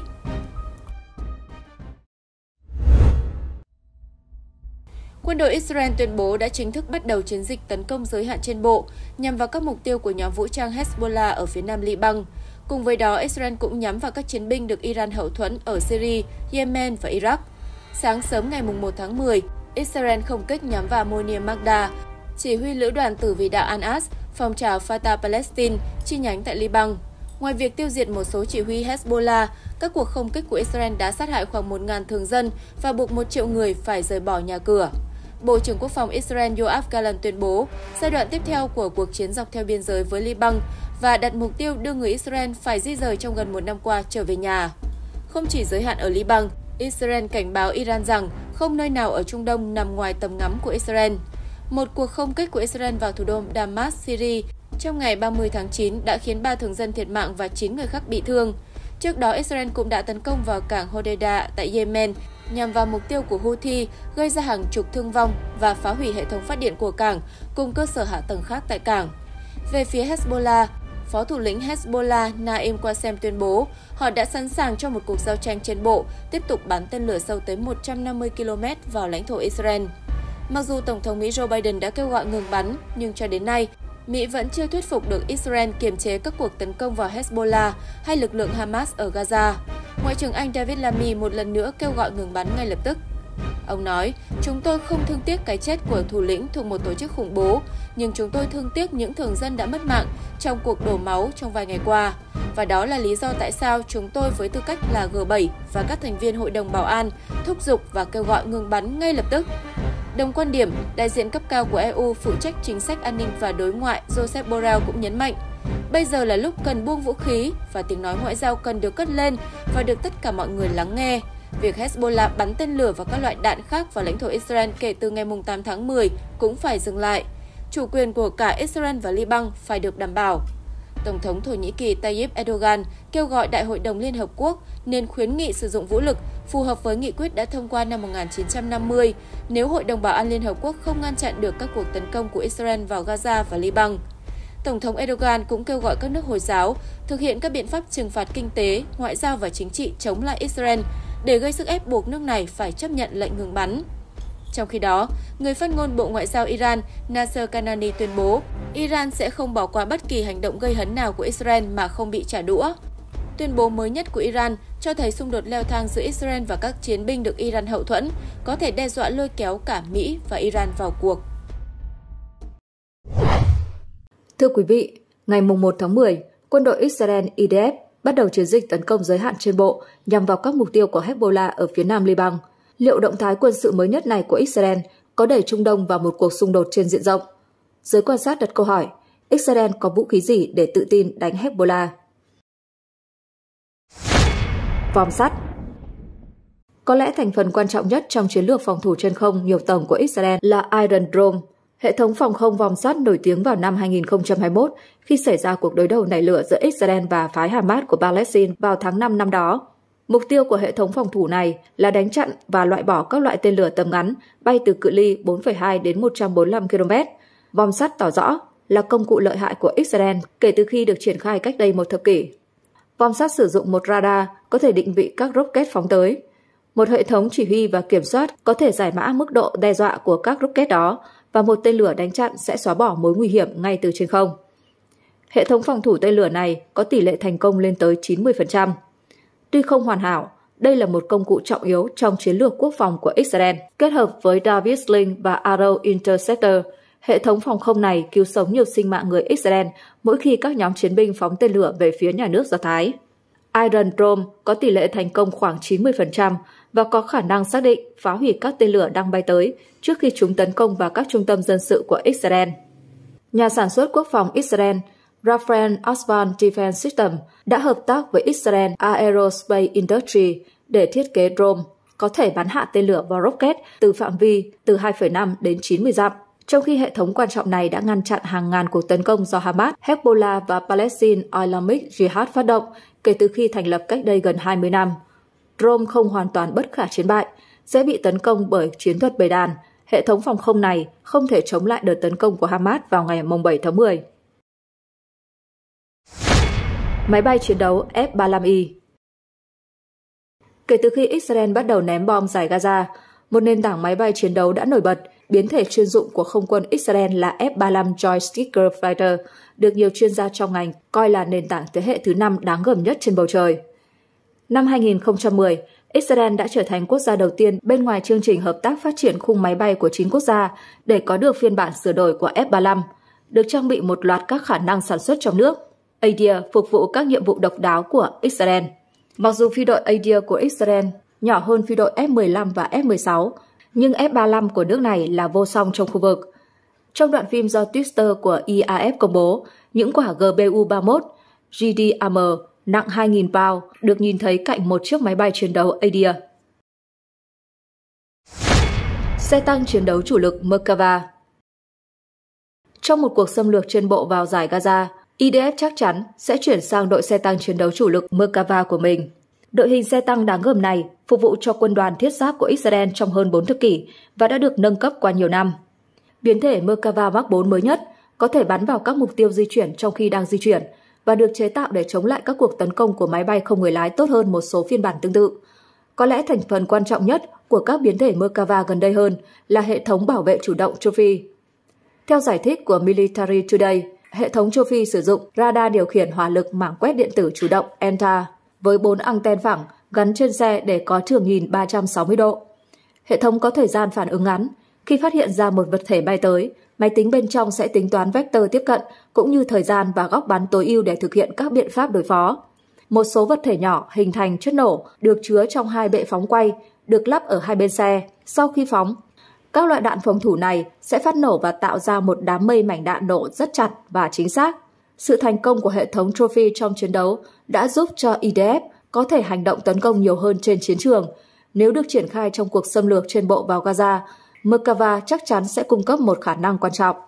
Quân đội Israel tuyên bố đã chính thức bắt đầu chiến dịch tấn công giới hạn trên bộ nhằm vào các mục tiêu của nhóm vũ trang Hezbollah ở phía nam Liban. Cùng với đó, Israel cũng nhắm vào các chiến binh được Iran hậu thuẫn ở Syria, Yemen và Iraq. Sáng sớm ngày 1 tháng 10, Israel không kích nhắm vào Munir Magda, chỉ huy lữ đoàn tử vì đạo Al-Aqsa, phong trào Fatah Palestine, chi nhánh tại Liban. Ngoài việc tiêu diệt một số chỉ huy Hezbollah, các cuộc không kích của Israel đã sát hại khoảng 1.000 thường dân và buộc 1 triệu người phải rời bỏ nhà cửa. Bộ trưởng Quốc phòng Israel Yoav Gallant tuyên bố giai đoạn tiếp theo của cuộc chiến dọc theo biên giới với Liban và đặt mục tiêu đưa người Israel phải di rời trong gần 1 năm qua trở về nhà. Không chỉ giới hạn ở Liban, Israel cảnh báo Iran rằng không nơi nào ở Trung Đông nằm ngoài tầm ngắm của Israel. Một cuộc không kích của Israel vào thủ đô Damas, Syria trong ngày 30 tháng 9 đã khiến 3 thường dân thiệt mạng và 9 người khác bị thương. Trước đó, Israel cũng đã tấn công vào cảng Hodeida tại Yemen nhằm vào mục tiêu của Houthi, gây ra hàng chục thương vong và phá hủy hệ thống phát điện của cảng cùng cơ sở hạ tầng khác tại cảng. Về phía Hezbollah, Phó thủ lĩnh Hezbollah Naim Qassem tuyên bố họ đã sẵn sàng cho một cuộc giao tranh trên bộ, tiếp tục bắn tên lửa sâu tới 150 km vào lãnh thổ Israel. Mặc dù Tổng thống Mỹ Joe Biden đã kêu gọi ngừng bắn, nhưng cho đến nay, Mỹ vẫn chưa thuyết phục được Israel kiềm chế các cuộc tấn công vào Hezbollah hay lực lượng Hamas ở Gaza. Ngoại trưởng Anh David Lammy một lần nữa kêu gọi ngừng bắn ngay lập tức. Ông nói, chúng tôi không thương tiếc cái chết của thủ lĩnh thuộc một tổ chức khủng bố, nhưng chúng tôi thương tiếc những thường dân đã mất mạng trong cuộc đổ máu trong vài ngày qua. Và đó là lý do tại sao chúng tôi với tư cách là G7 và các thành viên Hội đồng Bảo an thúc giục và kêu gọi ngừng bắn ngay lập tức. Đồng quan điểm, đại diện cấp cao của EU phụ trách chính sách an ninh và đối ngoại Josep Borrell cũng nhấn mạnh, bây giờ là lúc cần buông vũ khí và tiếng nói ngoại giao cần được cất lên và được tất cả mọi người lắng nghe. Việc Hezbollah bắn tên lửa và các loại đạn khác vào lãnh thổ Israel kể từ ngày 8 tháng 10 cũng phải dừng lại. Chủ quyền của cả Israel và Liban phải được đảm bảo. Tổng thống Thổ Nhĩ Kỳ Tayyip Erdogan kêu gọi Đại hội đồng Liên Hợp Quốc nên khuyến nghị sử dụng vũ lực phù hợp với nghị quyết đã thông qua năm 1950 nếu Hội đồng Bảo an Liên Hợp Quốc không ngăn chặn được các cuộc tấn công của Israel vào Gaza và Liban. Tổng thống Erdogan cũng kêu gọi các nước Hồi giáo thực hiện các biện pháp trừng phạt kinh tế, ngoại giao và chính trị chống lại Israel để gây sức ép buộc nước này phải chấp nhận lệnh ngừng bắn. Trong khi đó, người phát ngôn Bộ Ngoại giao Iran Nasser Kanani tuyên bố Iran sẽ không bỏ qua bất kỳ hành động gây hấn nào của Israel mà không bị trả đũa. Tuyên bố mới nhất của Iran cho thấy xung đột leo thang giữa Israel và các chiến binh được Iran hậu thuẫn có thể đe dọa lôi kéo cả Mỹ và Iran vào cuộc. Thưa quý vị, ngày 1 tháng 10, quân đội Israel IDF bắt đầu chiến dịch tấn công giới hạn trên bộ nhằm vào các mục tiêu của Hezbollah ở phía nam Liban. Liệu động thái quân sự mới nhất này của Israel có đẩy Trung Đông vào một cuộc xung đột trên diện rộng? Giới quan sát đặt câu hỏi, Israel có vũ khí gì để tự tin đánh Hezbollah? Vòm sắt. Có lẽ thành phần quan trọng nhất trong chiến lược phòng thủ trên không nhiều tầng của Israel là Iron Dome, hệ thống phòng không vòm sắt nổi tiếng vào năm 2021 khi xảy ra cuộc đối đầu nảy lửa giữa Israel và phái Hamas của Palestine vào tháng 5 năm đó. Mục tiêu của hệ thống phòng thủ này là đánh chặn và loại bỏ các loại tên lửa tầm ngắn bay từ cự ly 4,2 đến 145 km. Vòm sắt tỏ rõ là công cụ lợi hại của Israel kể từ khi được triển khai cách đây một thập kỷ. Vòm sắt sử dụng một radar có thể định vị các rocket phóng tới. Một hệ thống chỉ huy và kiểm soát có thể giải mã mức độ đe dọa của các rocket đó, và một tên lửa đánh chặn sẽ xóa bỏ mối nguy hiểm ngay từ trên không. Hệ thống phòng thủ tên lửa này có tỷ lệ thành công lên tới 90%. Tuy không hoàn hảo, đây là một công cụ trọng yếu trong chiến lược quốc phòng của Israel. Kết hợp với David Sling và Arrow Interceptor, hệ thống phòng không này cứu sống nhiều sinh mạng người Israel mỗi khi các nhóm chiến binh phóng tên lửa về phía nhà nước Do Thái. Iron Dome có tỷ lệ thành công khoảng 90% và có khả năng xác định phá hủy các tên lửa đang bay tới trước khi chúng tấn công vào các trung tâm dân sự của Israel. Nhà sản xuất quốc phòng Israel Rafael Advanced Defense System đã hợp tác với Israel Aerospace Industry để thiết kế drone có thể bắn hạ tên lửa và rocket từ phạm vi từ 2,5 đến 90 dặm. Trong khi hệ thống quan trọng này đã ngăn chặn hàng ngàn cuộc tấn công do Hamas, Hezbollah và Palestine Islamic Jihad phát động kể từ khi thành lập cách đây gần 20 năm. Drone không hoàn toàn bất khả chiến bại, sẽ bị tấn công bởi chiến thuật bầy đàn. Hệ thống phòng không này không thể chống lại đợt tấn công của Hamas vào ngày 7 tháng 10. Máy bay chiến đấu F-35I. Kể từ khi Israel bắt đầu ném bom giải Gaza, một nền tảng máy bay chiến đấu đã nổi bật. Biến thể chuyên dụng của không quân Israel là F-35 Joint Strike Fighter, được nhiều chuyên gia trong ngành coi là nền tảng thế hệ thứ 5 đáng gờm nhất trên bầu trời. Năm 2010, Israel đã trở thành quốc gia đầu tiên bên ngoài chương trình hợp tác phát triển khung máy bay của 9 quốc gia để có được phiên bản sửa đổi của F-35, được trang bị một loạt các khả năng sản xuất trong nước. ADIR phục vụ các nhiệm vụ độc đáo của Israel. Mặc dù phi đội ADIR của Israel nhỏ hơn phi đội F-15 và F-16, nhưng F-35 của nước này là vô song trong khu vực. Trong đoạn phim do Twitter của IAF công bố, những quả GBU-31 GDAM nặng 2.000 pound được nhìn thấy cạnh một chiếc máy bay chiến đấu ADIR. Xe tăng chiến đấu chủ lực Merkava. Trong một cuộc xâm lược trên bộ vào giải Gaza, IDF chắc chắn sẽ chuyển sang đội xe tăng chiến đấu chủ lực Merkava của mình. Đội hình xe tăng đáng gờm này phục vụ cho quân đoàn thiết giáp của Israel trong hơn 4 thập kỷ và đã được nâng cấp qua nhiều năm. Biến thể Merkava Mark 4 mới nhất có thể bắn vào các mục tiêu di chuyển trong khi đang di chuyển và được chế tạo để chống lại các cuộc tấn công của máy bay không người lái tốt hơn một số phiên bản tương tự. Có lẽ thành phần quan trọng nhất của các biến thể Merkava gần đây hơn là hệ thống bảo vệ chủ động châu Phi. Theo giải thích của Military Today, hệ thống châu Phi sử dụng radar điều khiển hỏa lực mảng quét điện tử chủ động ENTA với 4 anten phẳng gắn trên xe để có trường nhìn 360 độ. Hệ thống có thời gian phản ứng ngắn. Khi phát hiện ra một vật thể bay tới, máy tính bên trong sẽ tính toán vector tiếp cận cũng như thời gian và góc bắn tối ưu để thực hiện các biện pháp đối phó. Một số vật thể nhỏ hình thành chất nổ được chứa trong 2 bệ phóng quay, được lắp ở 2 bên xe. Sau khi phóng, các loại đạn phòng thủ này sẽ phát nổ và tạo ra một đám mây mảnh đạn nổ rất chặt và chính xác. Sự thành công của hệ thống Trophy trong chiến đấu đã giúp cho IDF có thể hành động tấn công nhiều hơn trên chiến trường. Nếu được triển khai trong cuộc xâm lược trên bộ vào Gaza, Merkava chắc chắn sẽ cung cấp một khả năng quan trọng.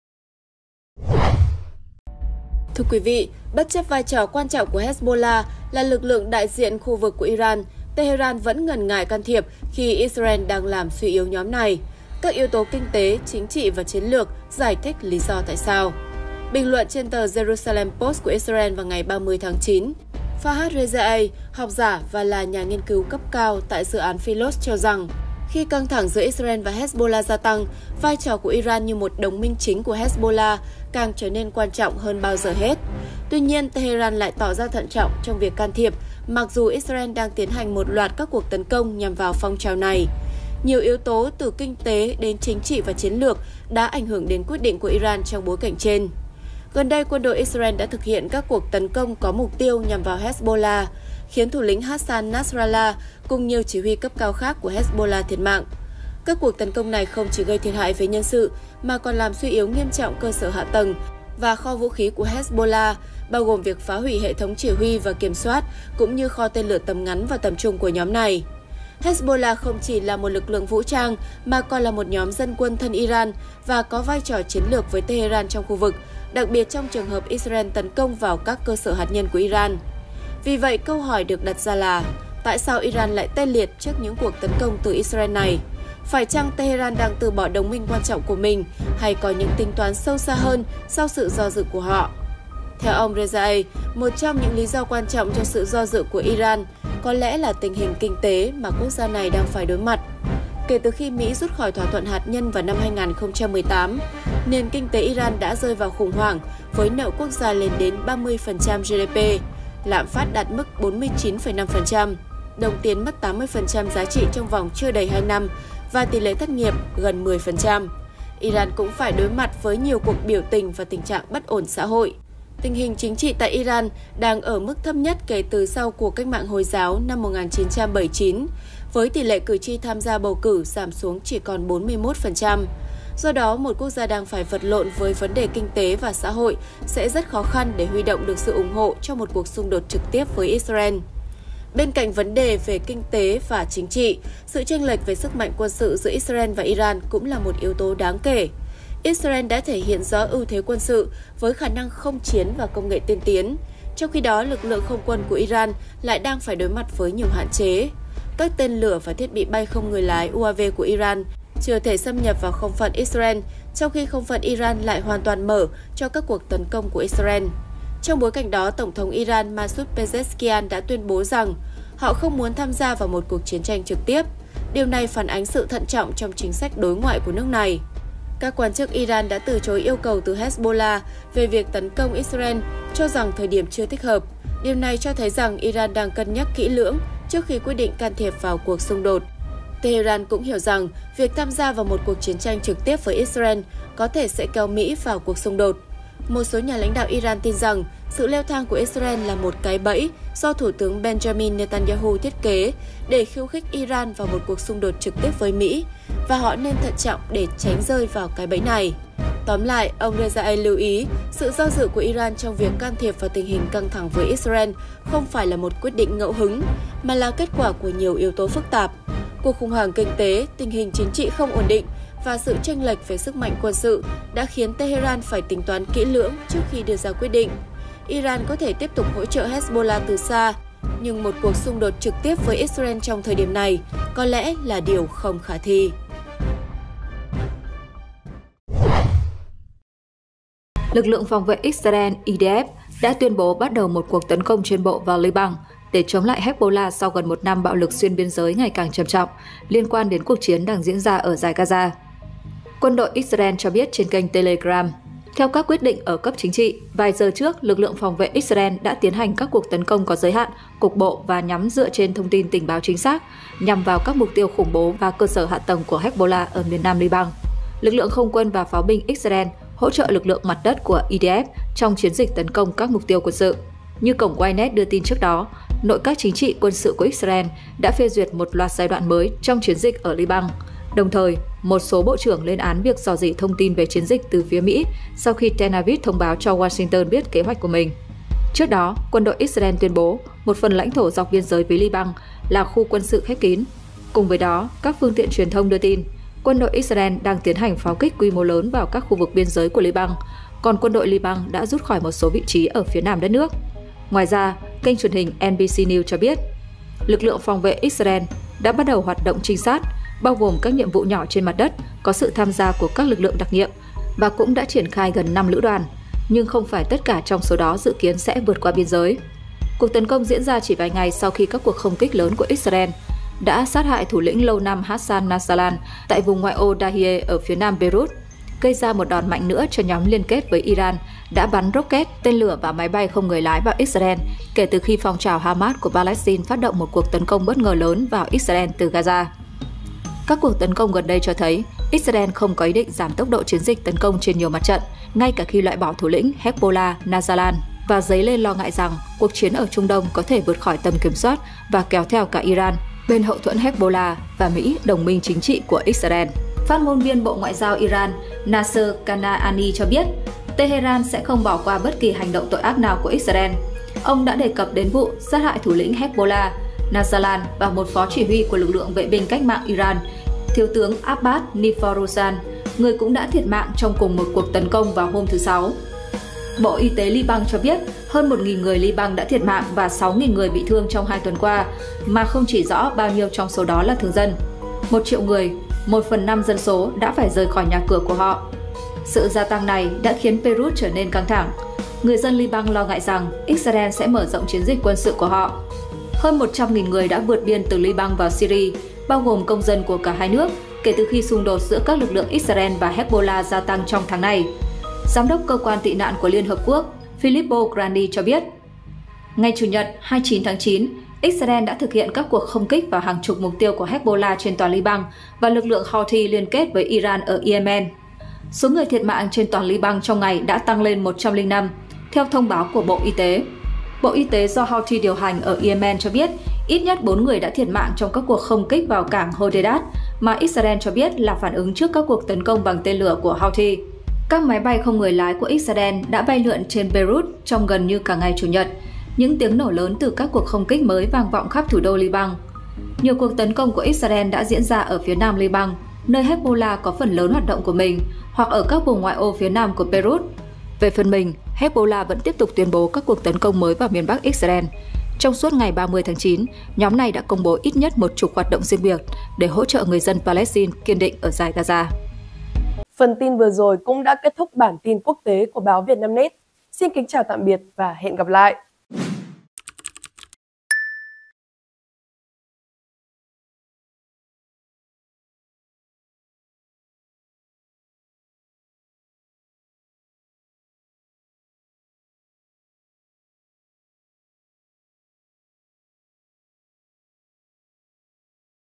Thưa quý vị, bất chấp vai trò quan trọng của Hezbollah là lực lượng đại diện khu vực của Iran, Tehran vẫn ngần ngại can thiệp khi Israel đang làm suy yếu nhóm này. Các yếu tố kinh tế, chính trị và chiến lược giải thích lý do tại sao. Bình luận trên tờ Jerusalem Post của Israel vào ngày 30 tháng 9, Fahad Rezaei, học giả và là nhà nghiên cứu cấp cao tại dự án Philos cho rằng, khi căng thẳng giữa Israel và Hezbollah gia tăng, vai trò của Iran như một đồng minh chính của Hezbollah càng trở nên quan trọng hơn bao giờ hết. Tuy nhiên, Tehran lại tỏ ra thận trọng trong việc can thiệp, mặc dù Israel đang tiến hành một loạt các cuộc tấn công nhằm vào phong trào này. Nhiều yếu tố từ kinh tế đến chính trị và chiến lược đã ảnh hưởng đến quyết định của Iran trong bối cảnh trên. Gần đây, quân đội Israel đã thực hiện các cuộc tấn công có mục tiêu nhằm vào Hezbollah, khiến thủ lĩnh Hassan Nasrallah cùng nhiều chỉ huy cấp cao khác của Hezbollah thiệt mạng. Các cuộc tấn công này không chỉ gây thiệt hại về nhân sự mà còn làm suy yếu nghiêm trọng cơ sở hạ tầng và kho vũ khí của Hezbollah, bao gồm việc phá hủy hệ thống chỉ huy và kiểm soát cũng như kho tên lửa tầm ngắn và tầm trung của nhóm này. Hezbollah không chỉ là một lực lượng vũ trang mà còn là một nhóm dân quân thân Iran và có vai trò chiến lược với Tehran trong khu vực, đặc biệt trong trường hợp Israel tấn công vào các cơ sở hạt nhân của Iran. Vì vậy, câu hỏi được đặt ra là tại sao Iran lại tê liệt trước những cuộc tấn công từ Israel này? Phải chăng Tehran đang từ bỏ đồng minh quan trọng của mình hay có những tính toán sâu xa hơn sau sự do dự của họ? Theo ông Rezaei, một trong những lý do quan trọng cho sự do dự của Iran có lẽ là tình hình kinh tế mà quốc gia này đang phải đối mặt. Kể từ khi Mỹ rút khỏi thỏa thuận hạt nhân vào năm 2018, nền kinh tế Iran đã rơi vào khủng hoảng với nợ quốc gia lên đến 30% GDP, lạm phát đạt mức 49,5%, đồng tiền mất 80% giá trị trong vòng chưa đầy 2 năm và tỷ lệ thất nghiệp gần 10%. Iran cũng phải đối mặt với nhiều cuộc biểu tình và tình trạng bất ổn xã hội. Tình hình chính trị tại Iran đang ở mức thấp nhất kể từ sau cuộc cách mạng Hồi giáo năm 1979, với tỷ lệ cử tri tham gia bầu cử giảm xuống chỉ còn 41%. Do đó, một quốc gia đang phải vật lộn với vấn đề kinh tế và xã hội sẽ rất khó khăn để huy động được sự ủng hộ cho một cuộc xung đột trực tiếp với Israel. Bên cạnh vấn đề về kinh tế và chính trị, sự chênh lệch về sức mạnh quân sự giữa Israel và Iran cũng là một yếu tố đáng kể. Israel đã thể hiện rõ ưu thế quân sự với khả năng không chiến và công nghệ tiên tiến. Trong khi đó, lực lượng không quân của Iran lại đang phải đối mặt với nhiều hạn chế. Các tên lửa và thiết bị bay không người lái UAV của Iran chưa thể xâm nhập vào không phận Israel, trong khi không phận Iran lại hoàn toàn mở cho các cuộc tấn công của Israel. Trong bối cảnh đó, Tổng thống Iran Masoud Pezeshkian đã tuyên bố rằng họ không muốn tham gia vào một cuộc chiến tranh trực tiếp. Điều này phản ánh sự thận trọng trong chính sách đối ngoại của nước này. Các quan chức Iran đã từ chối yêu cầu từ Hezbollah về việc tấn công Israel, cho rằng thời điểm chưa thích hợp. Điều này cho thấy rằng Iran đang cân nhắc kỹ lưỡng trước khi quyết định can thiệp vào cuộc xung đột. Tehran cũng hiểu rằng việc tham gia vào một cuộc chiến tranh trực tiếp với Israel có thể sẽ kéo Mỹ vào cuộc xung đột. Một số nhà lãnh đạo Iran tin rằng sự leo thang của Israel là một cái bẫy do Thủ tướng Benjamin Netanyahu thiết kế để khiêu khích Iran vào một cuộc xung đột trực tiếp với Mỹ, và họ nên thận trọng để tránh rơi vào cái bẫy này. Tóm lại, ông Rezaei lưu ý, sự do dự của Iran trong việc can thiệp vào tình hình căng thẳng với Israel không phải là một quyết định ngẫu hứng, mà là kết quả của nhiều yếu tố phức tạp. Cuộc khủng hoảng kinh tế, tình hình chính trị không ổn định và sự chênh lệch về sức mạnh quân sự đã khiến Tehran phải tính toán kỹ lưỡng trước khi đưa ra quyết định. Iran có thể tiếp tục hỗ trợ Hezbollah từ xa, nhưng một cuộc xung đột trực tiếp với Israel trong thời điểm này có lẽ là điều không khả thi. Lực lượng phòng vệ Israel IDF đã tuyên bố bắt đầu một cuộc tấn công trên bộ vào Liban để chống lại Hezbollah sau gần một năm bạo lực xuyên biên giới ngày càng trầm trọng liên quan đến cuộc chiến đang diễn ra ở dải Gaza. Quân đội Israel cho biết trên kênh Telegram, theo các quyết định ở cấp chính trị, vài giờ trước, lực lượng phòng vệ Israel đã tiến hành các cuộc tấn công có giới hạn, cục bộ và nhắm dựa trên thông tin tình báo chính xác, nhằm vào các mục tiêu khủng bố và cơ sở hạ tầng của Hezbollah ở miền nam Liban. Lực lượng không quân và pháo binh Israel hỗ trợ lực lượng mặt đất của IDF trong chiến dịch tấn công các mục tiêu quân sự. Như cổng Ynet đưa tin trước đó, nội các chính trị quân sự của Israel đã phê duyệt một loạt giai đoạn mới trong chiến dịch ở Liban. Đồng thời, một số bộ trưởng lên án việc rò rỉ thông tin về chiến dịch từ phía Mỹ sau khi Tel Aviv thông báo cho Washington biết kế hoạch của mình. Trước đó, quân đội Israel tuyên bố một phần lãnh thổ dọc biên giới với Liban là khu quân sự khép kín. Cùng với đó, các phương tiện truyền thông đưa tin quân đội Israel đang tiến hành pháo kích quy mô lớn vào các khu vực biên giới của Liban, còn quân đội Liban đã rút khỏi một số vị trí ở phía nam đất nước. Ngoài ra, kênh truyền hình NBC News cho biết, lực lượng phòng vệ Israel đã bắt đầu hoạt động trinh sát, bao gồm các nhiệm vụ nhỏ trên mặt đất, có sự tham gia của các lực lượng đặc nhiệm và cũng đã triển khai gần 5 lữ đoàn, nhưng không phải tất cả trong số đó dự kiến sẽ vượt qua biên giới. Cuộc tấn công diễn ra chỉ vài ngày sau khi các cuộc không kích lớn của Israel đã sát hại thủ lĩnh Lâu Năm Hassan Nasrallah tại vùng ngoại ô Dahiyeh ở phía nam Beirut, gây ra một đòn mạnh nữa cho nhóm liên kết với Iran đã bắn rocket, tên lửa và máy bay không người lái vào Israel kể từ khi phong trào Hamas của Palestine phát động một cuộc tấn công bất ngờ lớn vào Israel từ Gaza. Các cuộc tấn công gần đây cho thấy Israel không có ý định giảm tốc độ chiến dịch tấn công trên nhiều mặt trận, ngay cả khi loại bỏ thủ lĩnh Hezbollah Nasrallah, và dấy lên lo ngại rằng cuộc chiến ở Trung Đông có thể vượt khỏi tầm kiểm soát và kéo theo cả Iran, bên hậu thuẫn Hezbollah và Mỹ, đồng minh chính trị của Israel. Phát ngôn viên Bộ Ngoại giao Iran Nasser Kanani cho biết Tehran sẽ không bỏ qua bất kỳ hành động tội ác nào của Israel. Ông đã đề cập đến vụ sát hại thủ lĩnh Hezbollah Nasrallah và một phó chỉ huy của lực lượng vệ binh cách mạng Iran, Thiếu tướng Abbas Niforousan, người cũng đã thiệt mạng trong cùng một cuộc tấn công vào hôm thứ Sáu. Bộ Y tế Liban cho biết hơn 1.000 người Liban đã thiệt mạng và 6.000 người bị thương trong 2 tuần qua, mà không chỉ rõ bao nhiêu trong số đó là thường dân. 1 triệu người, 1/5 dân số đã phải rời khỏi nhà cửa của họ. Sự gia tăng này đã khiến Beirut trở nên căng thẳng. Người dân Liban lo ngại rằng Israel sẽ mở rộng chiến dịch quân sự của họ. Hơn 100.000 người đã vượt biên từ Liban vào Syria, bao gồm công dân của cả hai nước, kể từ khi xung đột giữa các lực lượng Israel và Hezbollah gia tăng trong tháng này. Giám đốc Cơ quan tị nạn của Liên Hợp Quốc Filippo Grandi cho biết, ngày Chủ nhật 29 tháng 9, Israel đã thực hiện các cuộc không kích vào hàng chục mục tiêu của Hezbollah trên toàn Liban và lực lượng Houthi liên kết với Iran ở Yemen. Số người thiệt mạng trên toàn Liban trong ngày đã tăng lên 105, theo thông báo của Bộ Y tế. Bộ Y tế do Houthi điều hành ở Yemen cho biết ít nhất 4 người đã thiệt mạng trong các cuộc không kích vào cảng Hodeida, mà Israel cho biết là phản ứng trước các cuộc tấn công bằng tên lửa của Houthi. Các máy bay không người lái của Israel đã bay lượn trên Beirut trong gần như cả ngày Chủ nhật. Những tiếng nổ lớn từ các cuộc không kích mới vang vọng khắp thủ đô Liban. Nhiều cuộc tấn công của Israel đã diễn ra ở phía nam Liban, nơi Hezbollah có phần lớn hoạt động của mình, hoặc ở các vùng ngoại ô phía nam của Beirut. Về phần mình, Hezbollah vẫn tiếp tục tuyên bố các cuộc tấn công mới vào miền Bắc Israel. Trong suốt ngày 30 tháng 9, nhóm này đã công bố ít nhất một chục hoạt động riêng biệt để hỗ trợ người dân Palestine kiên định ở dải Gaza. Phần tin vừa rồi cũng đã kết thúc bản tin quốc tế của báo Vietnamnet. Xin kính chào tạm biệt và hẹn gặp lại!